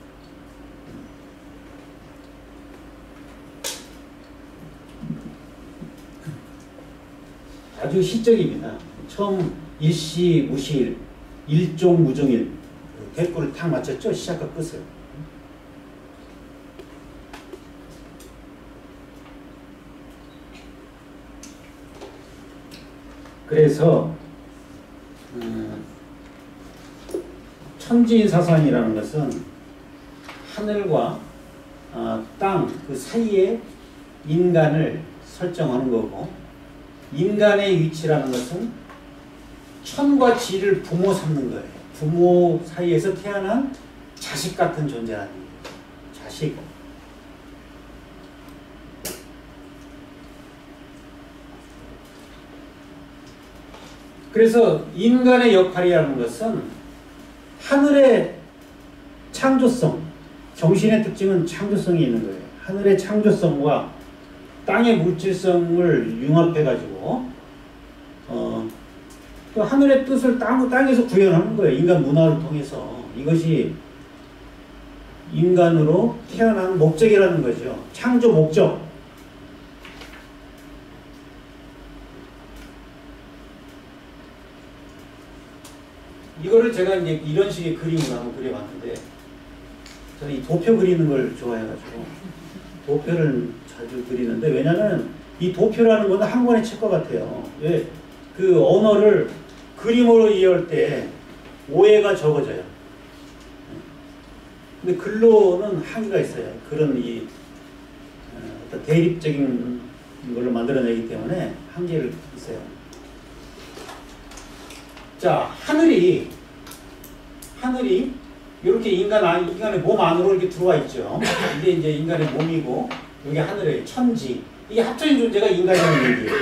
아주 시적입니다. 처음 일시, 무시일, 일종, 무종일 대꾸를 탁 맞췄죠? 시작과 끝을. 그래서 천지사상이라는 것은 하늘과 땅 그 사이에 인간을 설정하는 거고 인간의 위치라는 것은 천과 지를 부모 삼는 거예요. 부모 사이에서 태어난 자식 같은 존재라는 거예요. 자식. 그래서 인간의 역할이라는 것은 하늘의 창조성, 정신의 특징은 창조성이 있는 거예요. 하늘의 창조성과 땅의 물질성을 융합해가지고 그 하늘의 뜻을 땅에서 구현하는 거예요. 인간 문화를 통해서. 이것이 인간으로 태어난 목적이라는 거죠. 창조 목적. 이거를 제가 이제 이런 식의 그림으로 한번 그려봤는데, 저는 이 도표 그리는 걸 좋아해가지고 도표를 자주 그리는데, 왜냐면 이 도표라는 건 한 권의 책과 같아요. 왜? 그 언어를 그림으로 이해할 때 오해가 적어져요. 근데 글로는 한계가 있어요. 그런 이 어떤 대립적인 걸로 만들어내기 때문에 한계를 있어요. 자, 하늘이 이렇게 인간의 몸 안으로 이렇게 들어와 있죠. 이게 이제 인간의 몸이고, 여기 하늘의 천지. 이게 합쳐진 존재가 인간이라는 얘기예요.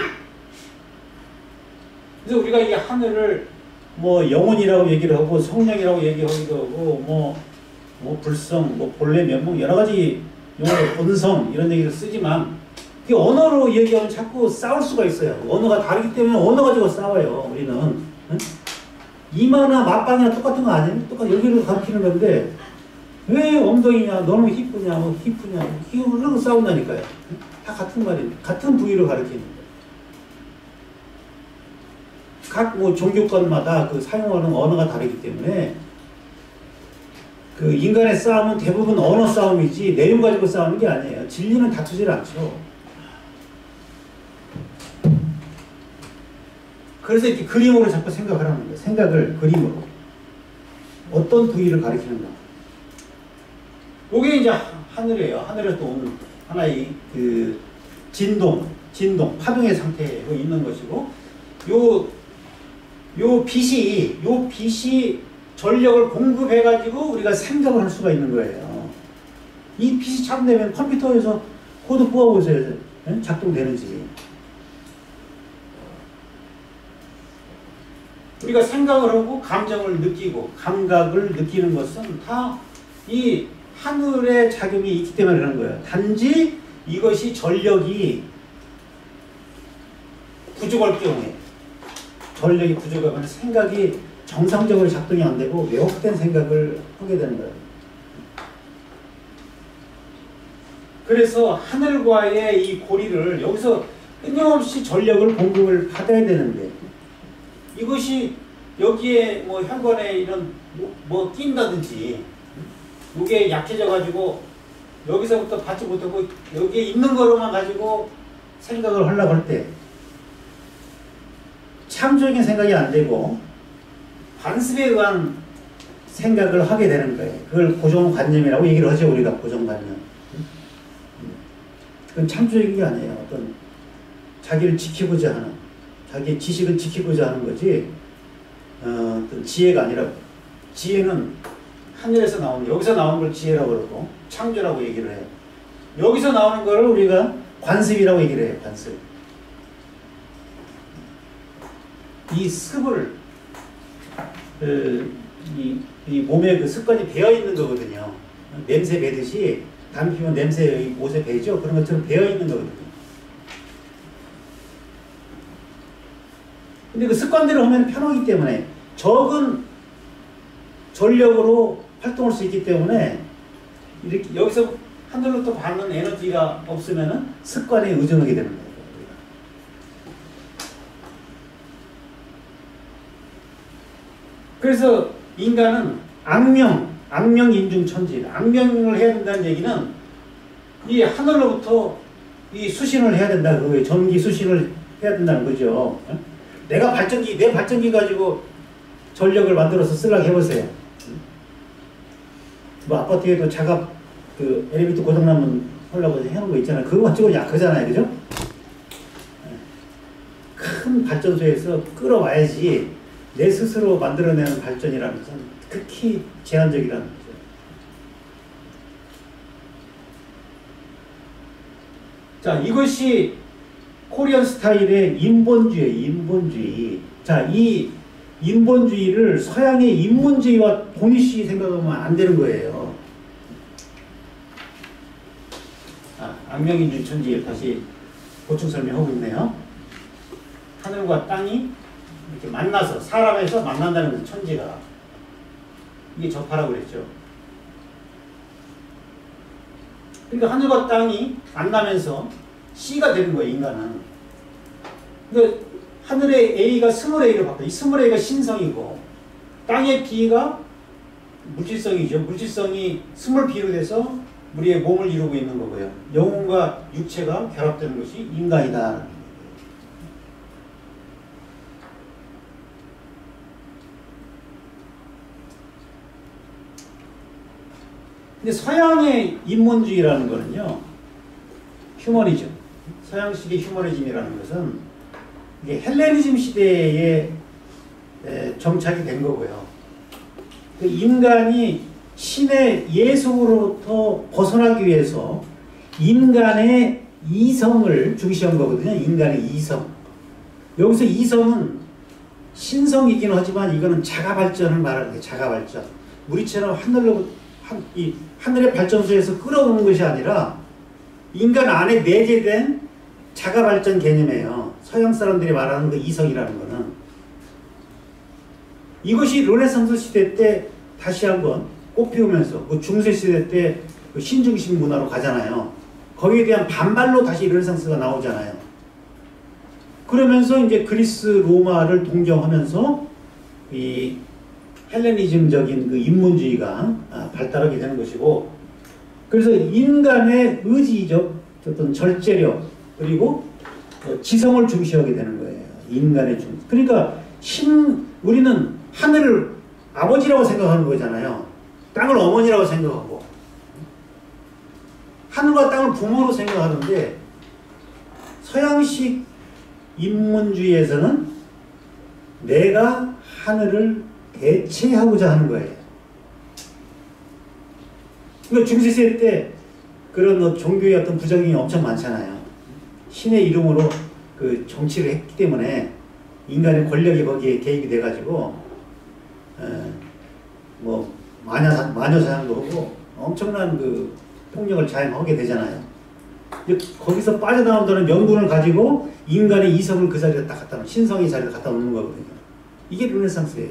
그래서 우리가 이 하늘을 뭐 영혼이라고 얘기를 하고, 성령이라고 얘기하기도 하고, 뭐 불성, 뭐 본래 면목, 여러 가지 용어로 본성 이런 얘기를 쓰지만, 그 언어로 얘기하면 자꾸 싸울 수가 있어요. 언어가 다르기 때문에 언어 가지고 싸워요. 우리는. 응? 이마나 맞방이나 똑같은 거 아니에요? 똑같이 여기를 가리키는 건데, 왜 엉덩이냐, 너는 히프냐, 뭐 히프냐, 이걸로 싸운다니까요. 다 같은 말이에요. 같은 부위를 가리키는 거예요. 각 뭐 종교권마다 그 사용하는 언어가 다르기 때문에, 그 인간의 싸움은 대부분 언어 싸움이지 내용 가지고 싸우는 게 아니에요. 진리는 다투질 않죠. 그래서 이렇게 그림으로 자꾸 생각을 하는 거예요. 생각을 그림으로. 어떤 부위를 가리키는가. 이게 이제 하늘이에요. 하늘에서 또 오는 하나의 그 진동, 파동의 상태에 있는 것이고, 요 빛이 전력을 공급해가지고 우리가 생각을 할 수가 있는 거예요. 이 빛이 참되면 컴퓨터에서 코드 뽑아보세요. 작동되는지. 우리가 생각을 하고 감정을 느끼고 감각을 느끼는 것은 다 이 하늘의 작용이 있기 때문에 그런 거예요. 단지 이것이 전력이 부족할 경우에, 전력이 부족하면 생각이 정상적으로 작동이 안 되고 왜곡된 생각을 하게 되는 거예요. 그래서 하늘과의 이 고리를 여기서 끊임없이 전력을 공급을 받아야 되는데, 이것이 여기에 뭐 혈관에 이런 뭐 낀다든지 이게 약해져 가지고 여기서부터 받지 못하고 여기에 있는 거로만 가지고 생각을 하려고 할 때 창조적인 생각이 안 되고 관습에 의한 생각을 하게 되는 거예요. 그걸 고정관념이라고 얘기를 하죠. 우리가 고정관념. 그건 창조적인 게 아니에요. 어떤 자기를 지키고자 하는, 자기의 지식을 지키고자 하는 거지, 어떤 지혜가 아니라, 지혜는 하늘에서 나오는, 여기서 나오는 걸 지혜라고 그러고 창조라고 얘기를 해요. 여기서 나오는 걸 우리가 관습이라고 얘기를 해요. 관습. 이 습을 이 몸에 그 습관이 배어 있는 거거든요. 냄새 배듯이 담배 피면 냄새 옷에 배죠. 그런 것처럼 배어 있는 거거든요. 근데 그 습관대로 하면 편하기 때문에 적은 전력으로 활동할 수 있기 때문에 이렇게 여기서 하늘로 또 받는 에너지가 없으면은 습관에 의존하게 되는 거예요. 그래서 인간은 악명 인중천지, 악명을 해야 된다는 얘기는 이 하늘로부터 이 수신을 해야 된다, 그거예요. 전기 수신을 해야 된다는 거죠. 내 발전기 가지고 전력을 만들어서 쓰려고 해보세요. 뭐 아파트에도 자갑 그 엘리베이터 고장나면 하려고 해놓은 거 있잖아요. 그거 가지고 약하잖아요, 그죠? 큰 발전소에서 끌어와야지. 내 스스로 만들어내는 발전이라는 것은 극히 제한적이라는 거죠. 자, 이것이 코리안 스타일의 인본주의예요. 인본주의. 자, 이 인본주의를 서양의 인문주의와 동일시 생각하면 안 되는 거예요. 악명인중천지 다시 보충 설명하고 있네요. 하늘과 땅이 이렇게 만나서 사람에서 만난다는 거죠. 천지가. 이게 접하라고 그랬죠. 그러니까 하늘과 땅이 만나면서 C가 되는 거예요. 인간은. 그러니까 하늘의 A가 스몰 A로 바뀌어요. 이 스몰 A가 신성이고 땅의 B가 물질성이죠. 물질성이 스몰 B로 돼서 우리의 몸을 이루고 있는 거고요. 영혼과 육체가 결합되는 것이 인간이다. 근데 서양의 인문주의라는 거는요, 휴머니즘, 서양식의 휴머니즘이라는 것은 이게 헬레니즘 시대에 정착이 된 거고요. 그 인간이 신의 예속으로부터 벗어나기 위해서 인간의 이성을 중시한 거거든요. 인간의 이성. 여기서 이성은 신성이긴 하지만 이거는 자가 발전을 말하는 거예요. 자가 발전. 우리처럼 하늘의 발전소에서 끌어오는 것이 아니라 인간 안에 내재된 자가 발전 개념이에요. 서양 사람들이 말하는 그 이성이라는 거는. 이것이 르네상스 시대 때 다시 한번 꽃피우면서 그 중세 시대 때 그 신중심 문화로 가잖아요. 거기에 대한 반발로 다시 르네상스가 나오잖아요. 그러면서 이제 그리스 로마를 동경하면서 이 헬레니즘적인 그 인문주의가 발달하게 되는 것이고, 그래서 인간의 의지적 어떤 절제력 그리고 지성을 중시하게 되는 거예요. 인간의 중. 그러니까 우리는 하늘을 아버지라고 생각하는 거잖아요. 땅을 어머니라고 생각하고, 하늘과 땅을 부모로 생각하는데, 서양식 인문주의에서는 내가 하늘을 대체하고자 하는 거예요. 그러니까 중세시대 때 그런 종교의 어떤 부작용이 엄청 많잖아요. 신의 이름으로 그 정치를 했기 때문에 인간의 권력이 거기에 개입이 돼가지고 뭐 마녀 사냥도 하고 엄청난 그 폭력을 자행하게 되잖아요. 거기서 빠져나온다는 명분을 가지고 인간의 이성을 그 자리에 딱 갖다 놓는, 신성의 자리에 갖다 놓는 거거든요. 이게 르네상스예요.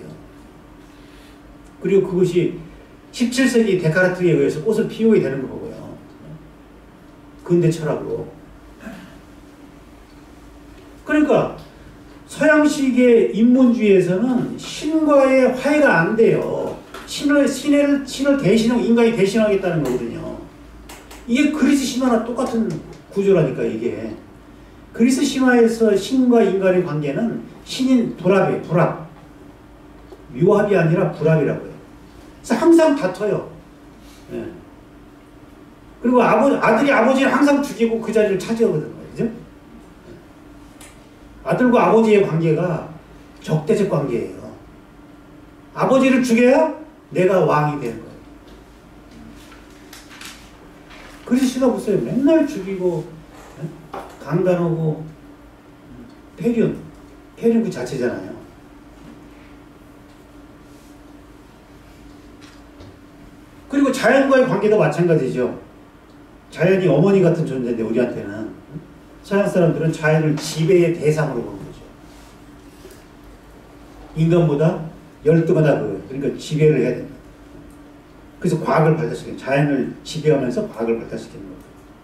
그리고 그것이 17세기 데카르트에 의해서 꽃을 피우게 되는 거고요. 근대 철학으로. 그러니까 서양식의 인문주의에서는 신과의 화해가 안 돼요. 신을 대신하고 인간이 대신하겠다는 거거든요. 이게 그리스 신화나 똑같은 구조라니까. 이게 그리스 신화에서 신과 인간의 관계는 신인 불합이에요. 불합. 묘합이 아니라 불합이라고요. 그래서 항상 다퉈요. 예. 그리고 아들이 아버지를 항상 죽이고 그 자리를 차지하거든요. 그죠? 아들과 아버지의 관계가 적대적 관계예요. 아버지를 죽여야 내가 왕이 되는 거예요. 그래서 신화 보세요. 맨날 죽이고 강간하고 폐륜 그 자체잖아요. 그리고 자연과의 관계도 마찬가지죠. 자연이 어머니 같은 존재인데 우리한테는, 서양 사람들은 자연을 지배의 대상으로 보는 거죠. 인간보다 12배나 그거예요. 그러니까 지배를 해야 된다. 그래서 과학을 발달시키는, 자연을 지배하면서 과학을 발달시키는 거예요.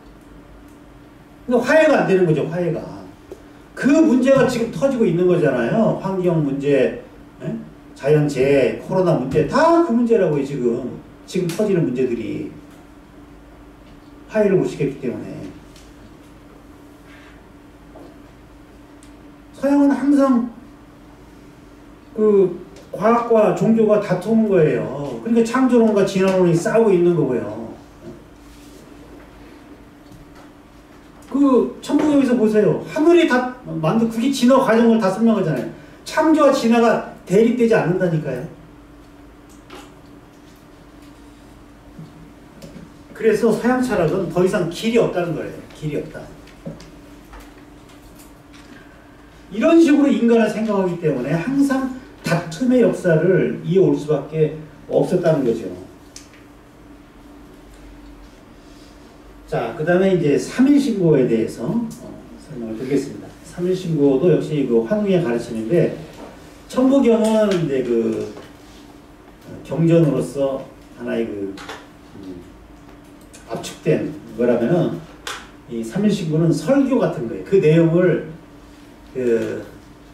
그러니까 화해가 안 되는 거죠. 화해가. 그 문제가 지금 터지고 있는 거잖아요. 환경 문제, 자연재해, 코로나 문제, 다 그 문제라고요. 지금 터지는 문제들이. 화해를 못 시켰기 때문에. 서양은 항상 그 과학과 종교가 다투는 거예요. 그러니까 창조론과 진화론이 싸우고 있는 거고요. 그 천부경에서 보세요. 하늘이 다 그게 진화 과정을 다 설명하잖아요. 창조와 진화가 대립되지 않는다니까요. 그래서 서양 철학은 더 이상 길이 없다는 거예요. 길이 없다. 이런 식으로 인간을 생각하기 때문에 항상 다툼의 역사를 이어올 수밖에 없었다는 거죠. 자, 그 다음에 이제 3일신고에 대해서 설명을 드리겠습니다. 3일신고도 역시 그 환웅의 가르침인데, 천부경은 이제 그 경전으로서 하나의 그 압축된 거라면은 이 삼일신구는 설교 같은 거예요. 그 내용을 그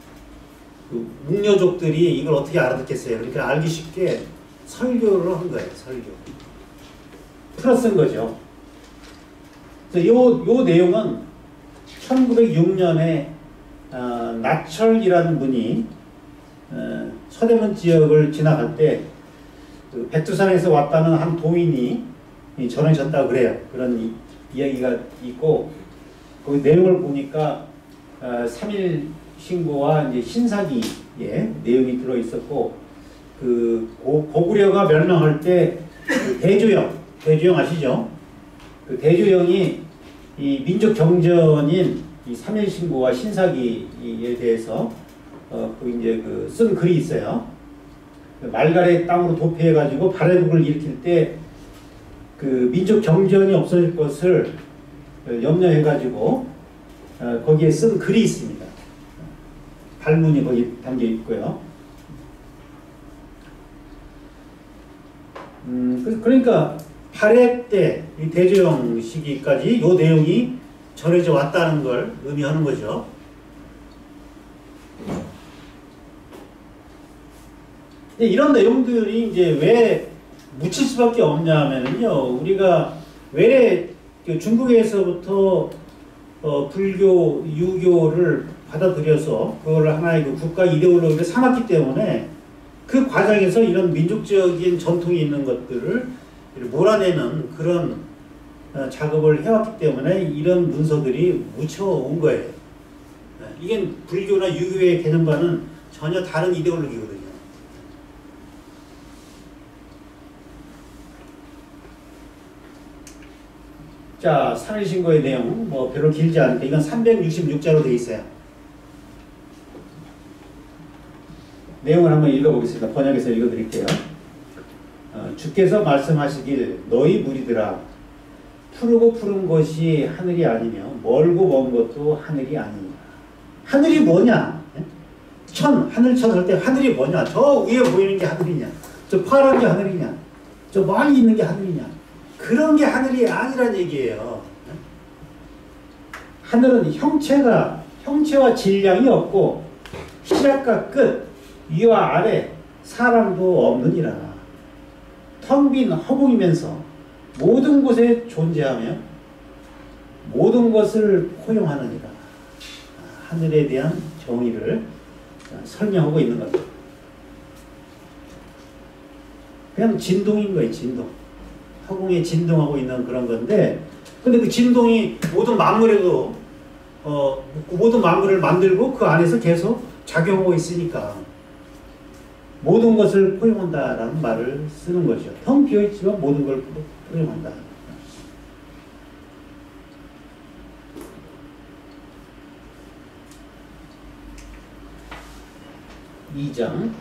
묵녀족들이 이걸 어떻게 알아듣겠어요? 그러니까 알기 쉽게 설교를 한 거예요. 설교. 풀어 쓴 거죠. 그래서 요 내용은 1906년에 나철이라는 분이 서대문 지역을 지나갈 때 그 백두산에서 왔다는 한 도인이 전해졌다고 그래요. 그런 이야기가 있고 그 내용을 보니까 3일 신고와 이제 신사기의 내용이 들어 있었고 그 고구려가 멸망할 때 그 대조영 아시죠? 그 대조영이 이 민족 경전인 이 3일 신고와 신사기에 대해서 그 이제 그 쓴 글이 있어요. 말갈의 땅으로 도피해가지고 발해국을 일으킬 때 그 민족 경전이 없어질 것을 염려해가지고 거기에 쓴 글이 있습니다. 발문이 거기 담겨 있고요. 그러니까 발해 때 이 대조영 시기까지 이 내용이 전해져 왔다는 걸 의미하는 거죠. 이런 내용들이 이제 왜 묻힐 수밖에 없냐면요. 우리가 왜 중국에서부터 불교, 유교를 받아들여서 그걸 하나의 그 국가 이데올로기를 삼았기 때문에 그 과정에서 이런 민족적인 전통이 있는 것들을 몰아내는 그런 작업을 해왔기 때문에 이런 문서들이 묻혀온 거예요. 이게 불교나 유교의 개념과는 전혀 다른 이데올로기거든요. 자, 3일 신고의 내용 뭐 별로 길지 않은데 이건 366자로 되어 있어요. 내용을 한번 읽어보겠습니다. 번역해서 읽어드릴게요. 주께서 말씀하시길 너희 무리들아 푸르고 푸른 것이 하늘이 아니며 멀고 먼 것도 하늘이 아니니라. 하늘이 뭐냐? 하늘 쳤을 때 하늘이 뭐냐? 저 위에 보이는 게 하늘이냐? 저 파란 게 하늘이냐? 저 멀리 있는 게 하늘이냐? 그런 게 하늘이 아니란 얘기예요. 하늘은 형체와 질량이 없고 시작과 끝, 위와 아래, 사람도 없느니라. 텅 빈 허공이면서 모든 곳에 존재하며 모든 것을 포용하느니라. 하늘에 대한 정의를 설명하고 있는 겁니다. 그냥 진동인 거예요, 진동. 허공에 진동하고 있는 그런 건데, 근데 그 진동이 모든 만물에도 모든 만물을 만들고 그 안에서 계속 작용하고 있으니까 모든 것을 포용한다라는 말을 쓰는 거죠. 텅 비어있지만 모든 걸 포용한다. 2장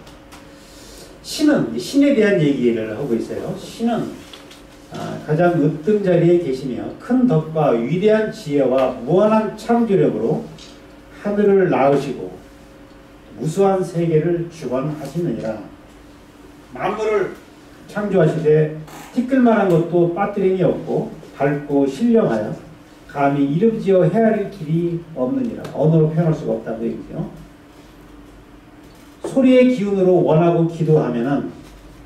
신에 대한 얘기를 하고 있어요. 신은 가장 으뜸 자리에 계시며 큰 덕과 위대한 지혜와 무한한 창조력으로 하늘을 낳으시고 무수한 세계를 주관하시느니라. 만물을 창조하시되 티끌만한 것도 빠뜨림이 없고 밝고 신령하여 감히 이름지어 헤아릴 길이 없느니라. 언어로 표현할 수가 없다고 얘기죠. 소리의 기운으로 원하고 기도하면은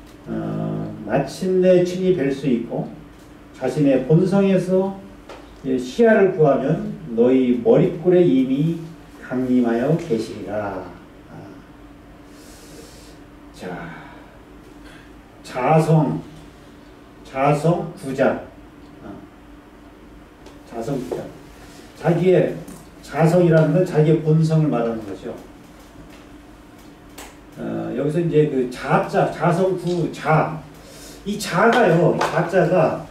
마침내 친히 뵐 수 있고 자신의 본성에서 시야를 구하면 너희 머리꼴에 이미 강림하여 계시리라. 자, 자성 구자. 자성 구자. 자기의 자성이라는 건 자기의 본성을 말하는 거죠. 여기서 이제 그 자자, 자성구, 이 자가요, 자자가,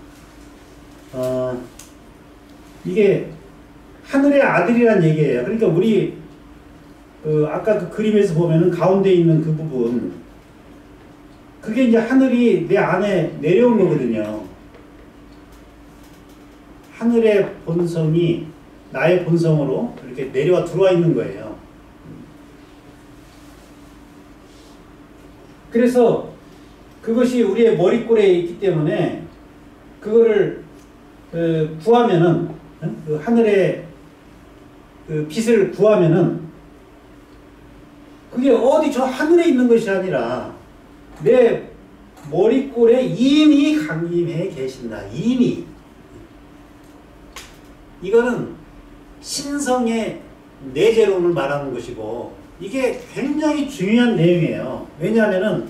이게 하늘의 아들이란 얘기예요. 그러니까 우리, 아까 그 그림에서 보면은 가운데 있는 그 부분, 그게 이제 하늘이 내 안에 내려온 거거든요. 하늘의 본성이 나의 본성으로 이렇게 내려와 들어와 있는 거예요. 그래서 그것이 우리의 머리꼴에 있기 때문에 그거를 구하면은 그 하늘의 그 빛을 구하면은 그게 어디 저 하늘에 있는 것이 아니라 내 머리꼴에 이미 강림해 계신다. 이미. 이거는 신성의 내재론을 말하는 것이고 이게 굉장히 중요한 내용이에요. 왜냐하면은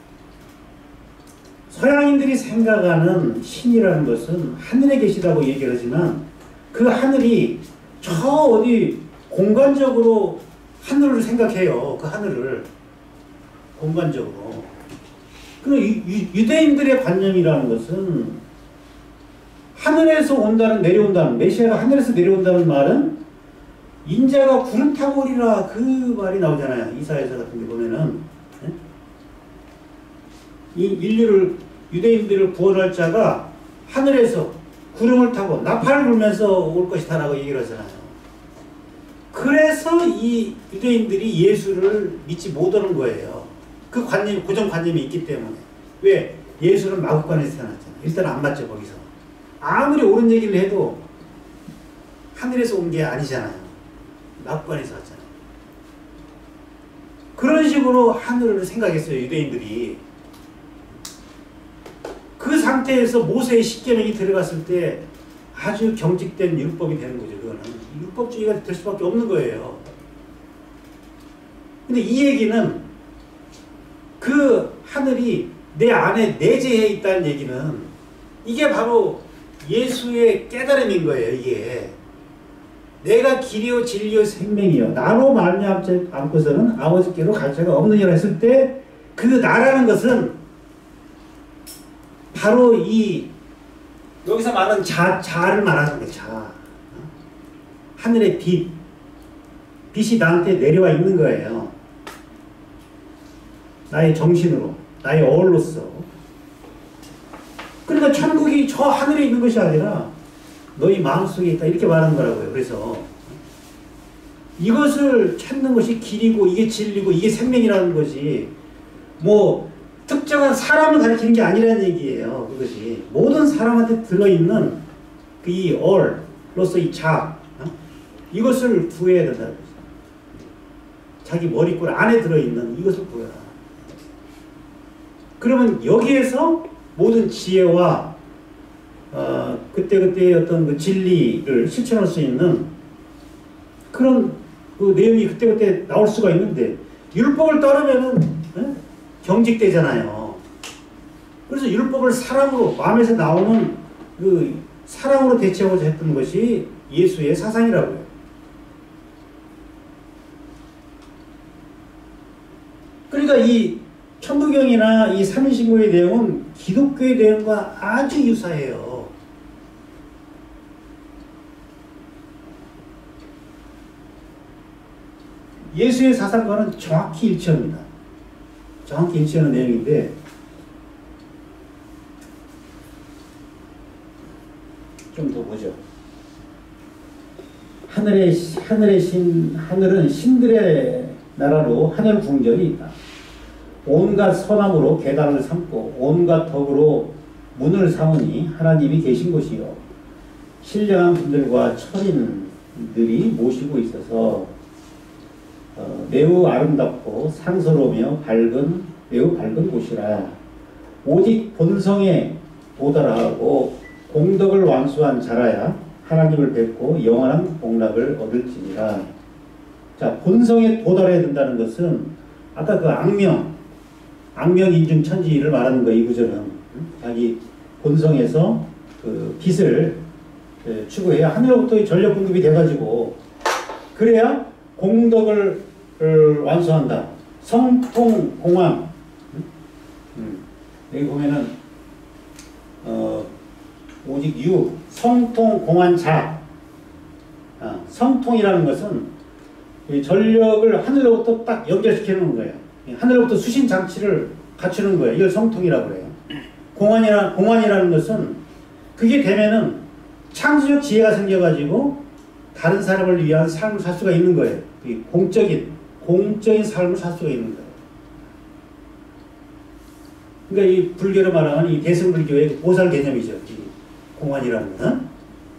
서양인들이 생각하는 신이라는 것은 하늘에 계시다고 얘기를 하지만 그 하늘이 저 어디 공간적으로 하늘을 생각해요. 그 하늘을 공간적으로. 그리고 유대인들의 관념이라는 것은 하늘에서 온다는 내려온다는 메시아가 하늘에서 내려온다는 말은 인자가 구름 타고 오리라 그 말이 나오잖아요. 이사야서 같은 데 보면은 이 인류를 유대인들을 구원할 자가 하늘에서 구름을 타고 나팔을 불면서 올 것이다라고 얘기를 하잖아요. 그래서 이 유대인들이 예수를 믿지 못하는 거예요. 그 관념, 고정관념이 있기 때문에. 왜? 예수는 마구간에서 태어났잖아요. 일단 안 맞죠, 거기서. 아무리 옳은 얘기를 해도 하늘에서 온 게 아니잖아요. 마구간에서 왔잖아요. 그런 식으로 하늘을 생각했어요, 유대인들이. 그 상태에서 모세의 십계명이 들어갔을 때 아주 경직된 율법이 되는 거죠. 그거는 율법주의가 될 수밖에 없는 거예요. 근데 이 얘기는 그 하늘이 내 안에 내재해 있다는 얘기는 이게 바로 예수의 깨달음인 거예요. 이게 내가 길이요 진리요 생명이요 나로 말미암고서는 아버지께로 갈 자가 없느니라 했을 때 그 나라는 것은 바로 이 여기서 말하는 자를 말하는 거예요. 자. 하늘의 빛이 나한테 내려와 있는 거예요. 나의 정신으로, 나의 어울로서. 그러니까 천국이 저 하늘에 있는 것이 아니라 너희 마음속에 있다 이렇게 말하는 거라고요. 그래서 이것을 찾는 것이 길이고 이게 진리고 이게 생명이라는 것이 뭐 특정한 사람을 가리키는 게 아니라는 얘기예요. 그것이 모든 사람한테 들어있는 그 이 얼로서 이 자 이것을 구해야 된다. 자기 머리꼴 안에 들어있는 이것을 구해라. 그러면 여기에서 모든 지혜와 그때그때의 어떤 그 진리를 실천할 수 있는 그런 그 내용이 그때그때 나올 수가 있는데 율법을 따르면은 경직되잖아요. 그래서 율법을 사랑으로 마음에서 나오는 그 사랑으로 대체하고자 했던 것이 예수의 사상이라고요. 그러니까 이 천부경이나 이 삼위신고의 내용은 기독교의 내용과 아주 유사해요. 예수의 사상과는 정확히 일치합니다. 정확히 일치하는 내용인데 좀 더 보죠. 하늘은 신들의 나라로 하늘 궁전이 있다. 온갖 선함으로 계단을 삼고 온갖 덕으로 문을 삼으니 하나님이 계신 곳이요. 신령한 분들과 철인들이 모시고 있어서 매우 아름답고 상스러우며 매우 밝은 곳이라. 오직 본성에 도달하고 공덕을 완수한 자라야 하나님을 뵙고 영원한 복락을 얻을지니라. 자, 본성에 도달해야 된다는 것은 아까 그 악명 인중 천지를 말하는 거. 이 구절은 자기 본성에서 그 빛을 추구해야 하늘로부터 전력 공급이 돼가지고 그래야 공덕을 완수한다. 성통 공황. 여기 보면은 오직 성통 공한 자. 성통이라는 것은 전력을 하늘로부터 딱 연결시키는 거예요. 하늘로부터 수신 장치를 갖추는 거예요. 이걸 성통이라고 그래요. 공안이라는 것은 그게 되면은 창조적 지혜가 생겨가지고 다른 사람을 위한 삶을 살 수가 있는 거예요. 공적인 삶을 살 수가 있는 거예요. 그러니까 이 불교로 말하면 이 대승불교의 보살 개념이죠. 이 공안이라는 것은.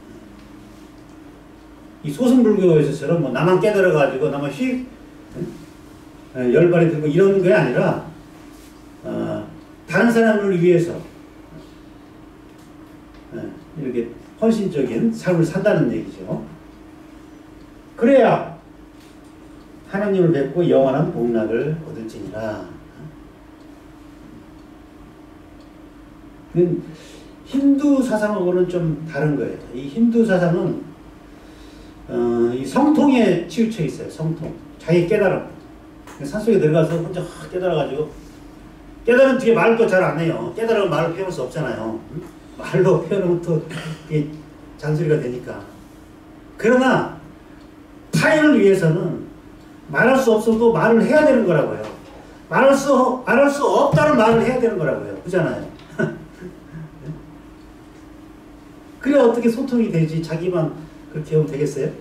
이 소승불교에서처럼 뭐 나만 깨달아가지고 나만 열발이 들고 이런 게 아니라 다른 사람을 위해서 이렇게 헌신적인 삶을 산다는 얘기죠. 그래야 하나님을 뵙고 영원한 복락을 얻을지니라. 힌두 사상하고는 좀 다른 거예요. 이 힌두 사상은 이 성통에 치우쳐 있어요. 성통. 자기 깨달음. 산속에 들어가서 혼자 깨달아가지고 깨달은 뒤에 말도 잘 안 해요. 깨달으면 말을 표현할 수 없잖아요. 말로 표현하면 또 잔소리가 되니까. 그러나 타인을 위해서는 말할 수 없어도 말을 해야 되는 거라고요. 말할 수 없다는 말을 해야 되는 거라고요. 그잖아요. 그래 어떻게 소통이 되지? 자기만 그렇게 하면 되겠어요?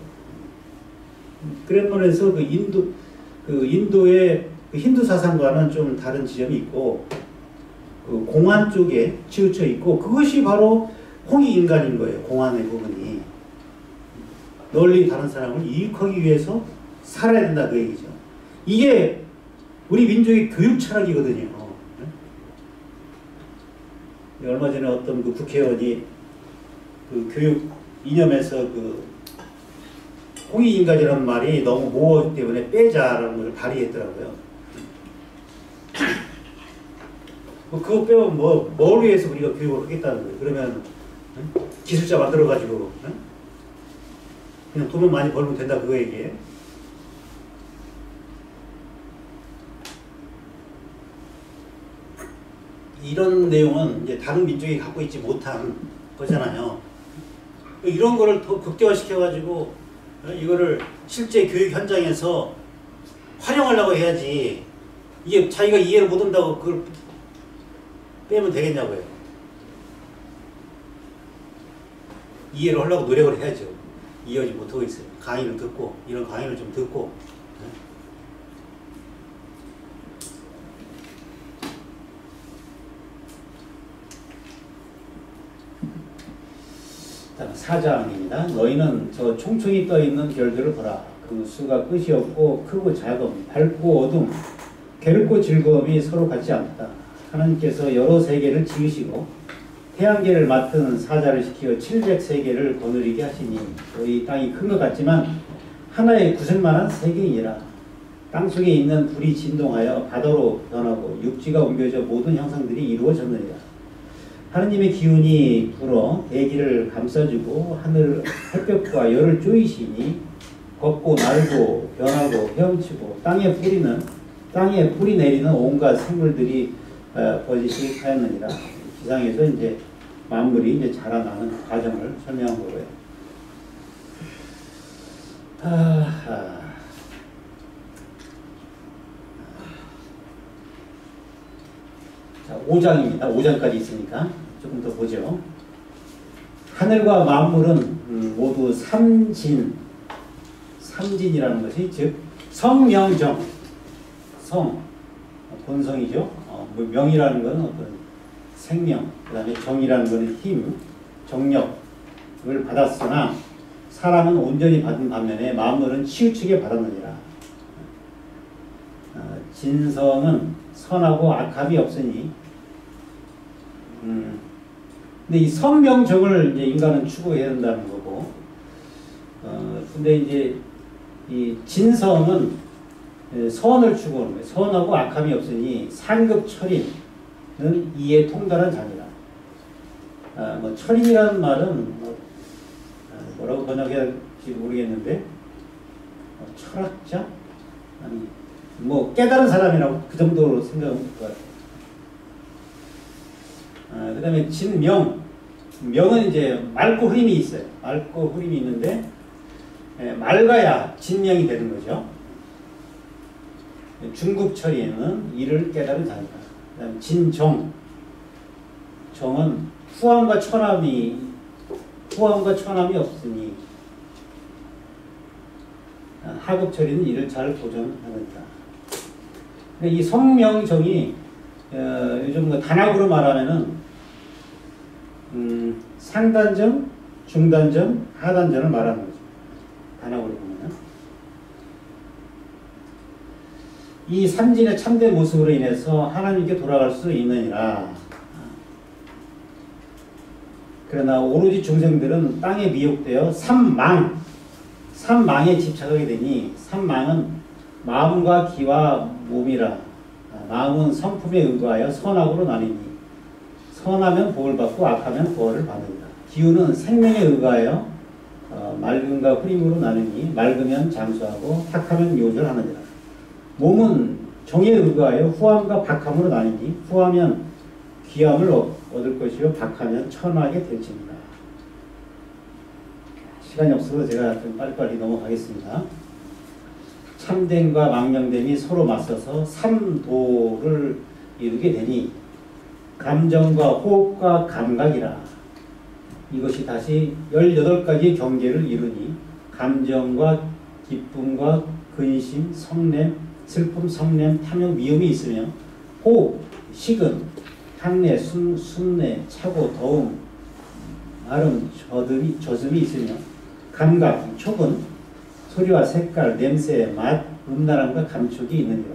그런 면에서 그 인도의 그 힌두 사상과는 좀 다른 지점이 있고, 그 공안 쪽에 치우쳐 있고, 그것이 바로 홍익인간인 거예요. 공안의 부분이. 널리 다른 사람을 이익하기 위해서 살아야 된다 그 얘기죠. 이게 우리 민족의 교육 철학이거든요. 얼마 전에 어떤 그 국회의원이 그 교육 이념에서 그 홍익인간이라는 말이 너무 모호하기 때문에 빼자라는 걸 발의했더라고요. 그거 빼면 뭘 위해서 우리가 교육을 하겠다는 거예요. 그러면 기술자 만들어가지고 그냥 돈을 많이 벌면 된다 그거 얘기예요. 이런 내용은 이제 다른 민족이 갖고 있지 못한 거잖아요. 이런 거를 더 극대화시켜가지고 이거를 실제 교육 현장에서 활용하려고 해야지, 이게 자기가 이해를 못한다고 그걸 빼면 되겠냐고요. 이해를 하려고 노력을 해야죠. 이해하지 못하고 있어요. 강의를 듣고, 이런 강의를 좀 듣고. 다음 4장입니다. 너희는 저 총총히 떠있는 별들을 보라. 그 수가 끝이 없고 크고 작음, 밝고 어둠, 괴롭고 즐거움이 서로 같지 않다. 하나님께서 여러 세계를 지으시고 태양계를 맡은 사자를 시키어 700세계를 거느리게 하시니 너희 땅이 큰 것 같지만 하나의 구슬만한 세계이라. 땅속에 있는 불이 진동하여 바다로 변하고 육지가 옮겨져 모든 형상들이 이루어졌느니라. 하느님의 기운이 불어 대기를 감싸주고 하늘 햇볕과 열을 쪼이시니 걷고 날고 변하고 헤엄치고 땅에 뿌리 내리는 온갖 생물들이 거짓이 하였느니라. 기상에서 이제 만물이 이제 자라나는 과정을 설명한 거고요. 자, 5장입니다. 5장까지 있으니까 조금 더 보죠. 하늘과 만물은 모두 삼진이라는 것이 즉 성명정, 성 본성이죠. 명이라는 것은 어떤 생명, 그 다음에 정이라는 것은 힘, 정력을 받았으나 사람은 온전히 받은 반면에 만물은 치우치게 받았느니라. 진성은 선하고 악함이 없으니. 근데 이 성명정을 이제 인간은 추구해야 한다는 거고, 근데 이제 이 진성은 선을 추구하는 거예요. 선하고 악함이 없으니 상급철인은 이에 통달한 자니라. 뭐 철인이라는 말은 뭐라고 번역해야 할지 모르겠는데, 철학자? 아니 뭐 깨달은 사람이라고 그 정도로 생각하면 될 것 같아요. 그 다음에 진명. 명은 이제 맑고 흐림이 있어요. 맑고 흐림이 있는데 맑아야 진명이 되는 거죠. 중급처리에는 이를 깨달은 자니라. 그 다음에 진정. 정은 후함과 천함이 없으니 하급처리는 이를 잘 보존하느니라. 근데 이 성명정이 요즘 뭐 단학으로 말하면은 상단전, 중단전, 하단전을 말하는 거죠. 단학으로 보면은 이 삼진의 참된 모습으로 인해서 하나님께 돌아갈 수 있느니라. 그러나 오로지 중생들은 땅에 미혹되어 삼망에 집착하게 되니 삼망은 마음과 기와 몸이라. 마음은 성품에 의거하여 선악으로 나뉘니 선하면 복을 받고 악하면 벌을 받느니라. 기운은 생명에 의거하여 맑음과 흐림으로 나누니 맑으면 장수하고 탁하면 요절하느니라. 몸은 정에 의거하여 후함과 박함으로 나뉘니 후하면 귀함을 얻을 것이요 박하면 천하게 될지니라. 시간이 없어서 제가 좀 빨리빨리 넘어가겠습니다. 참됨과 망령됨이 서로 맞서서 삼도를 이루게 되니 감정과 호흡과 감각이라. 이것이 다시 18가지의 경계를 이루니 감정과 기쁨과 근심, 성냄, 슬픔, 성냄, 탐욕, 미움이 있으며 호흡, 식은, 향내, 순내, 차고, 더움, 아름, 젖음이 있으며 감각, 촉은 소리와 색깔, 냄새, 맛, 음란함과 감촉이 있느니라.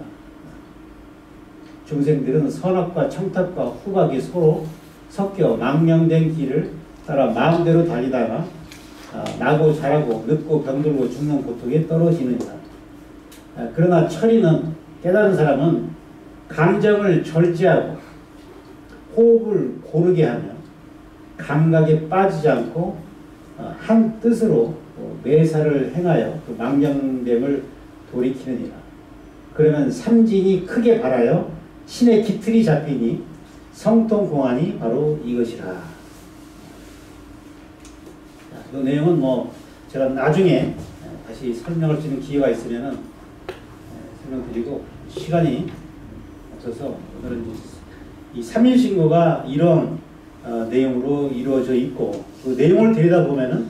중생들은 선악과 청탁과 후각이 서로 섞여 망령된 길을 따라 마음대로 달리다가 나고 자라고 늙고 병들고 죽는 고통에 떨어지느니라. 그러나 철이는 깨달은 사람은 감정을 절제하고 호흡을 고르게 하며 감각에 빠지지 않고 한 뜻으로 매사를 행하여 그 망령됨을 돌이키느니라. 그러면 삼진이 크게 발하여 신의 깃틀이 잡히니 성통공안이 바로 이것이라. 이 내용은 뭐 제가 나중에 다시 설명할 수 있는 기회가 있으면은 설명드리고 시간이 없어서 오늘은 이 삼일신고가 이런 내용으로 이루어져 있고 그 내용을 들여다보면은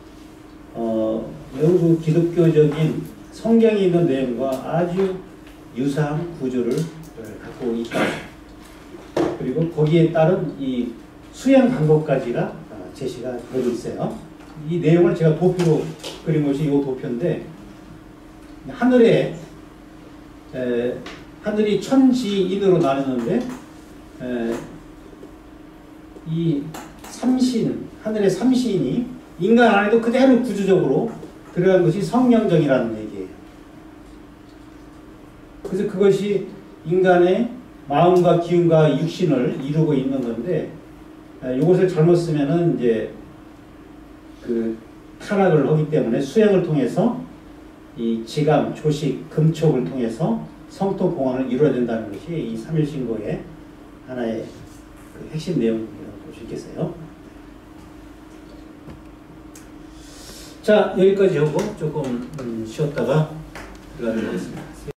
매우 기독교적인 성경에 있는 내용과 아주 유사한 구조를 갖고 있다. 그리고 거기에 따른 이 수행 방법까지가 제시가 되고 있어요. 이 내용을 제가 도표로 그린 것이 이 도표인데 하늘이 천지인으로 나누는데 이 삼신, 하늘의 삼신이 인간 안에도 그대로 구조적으로 들어간 것이 성령정이라는 얘기예요. 그래서 그것이 인간의 마음과 기운과 육신을 이루고 있는 건데 이것을 잘못 쓰면은 이제 그 타락을 하기 때문에 수행을 통해서 이 지감, 조식, 금촉을 통해서 성토 공안을 이루어야 된다는 것이 이 삼일신고의 하나의 그 핵심 내용이라고 볼 수 있겠어요. 자, 여기까지 하고 조금 쉬었다가 들어가도록 하겠습니다.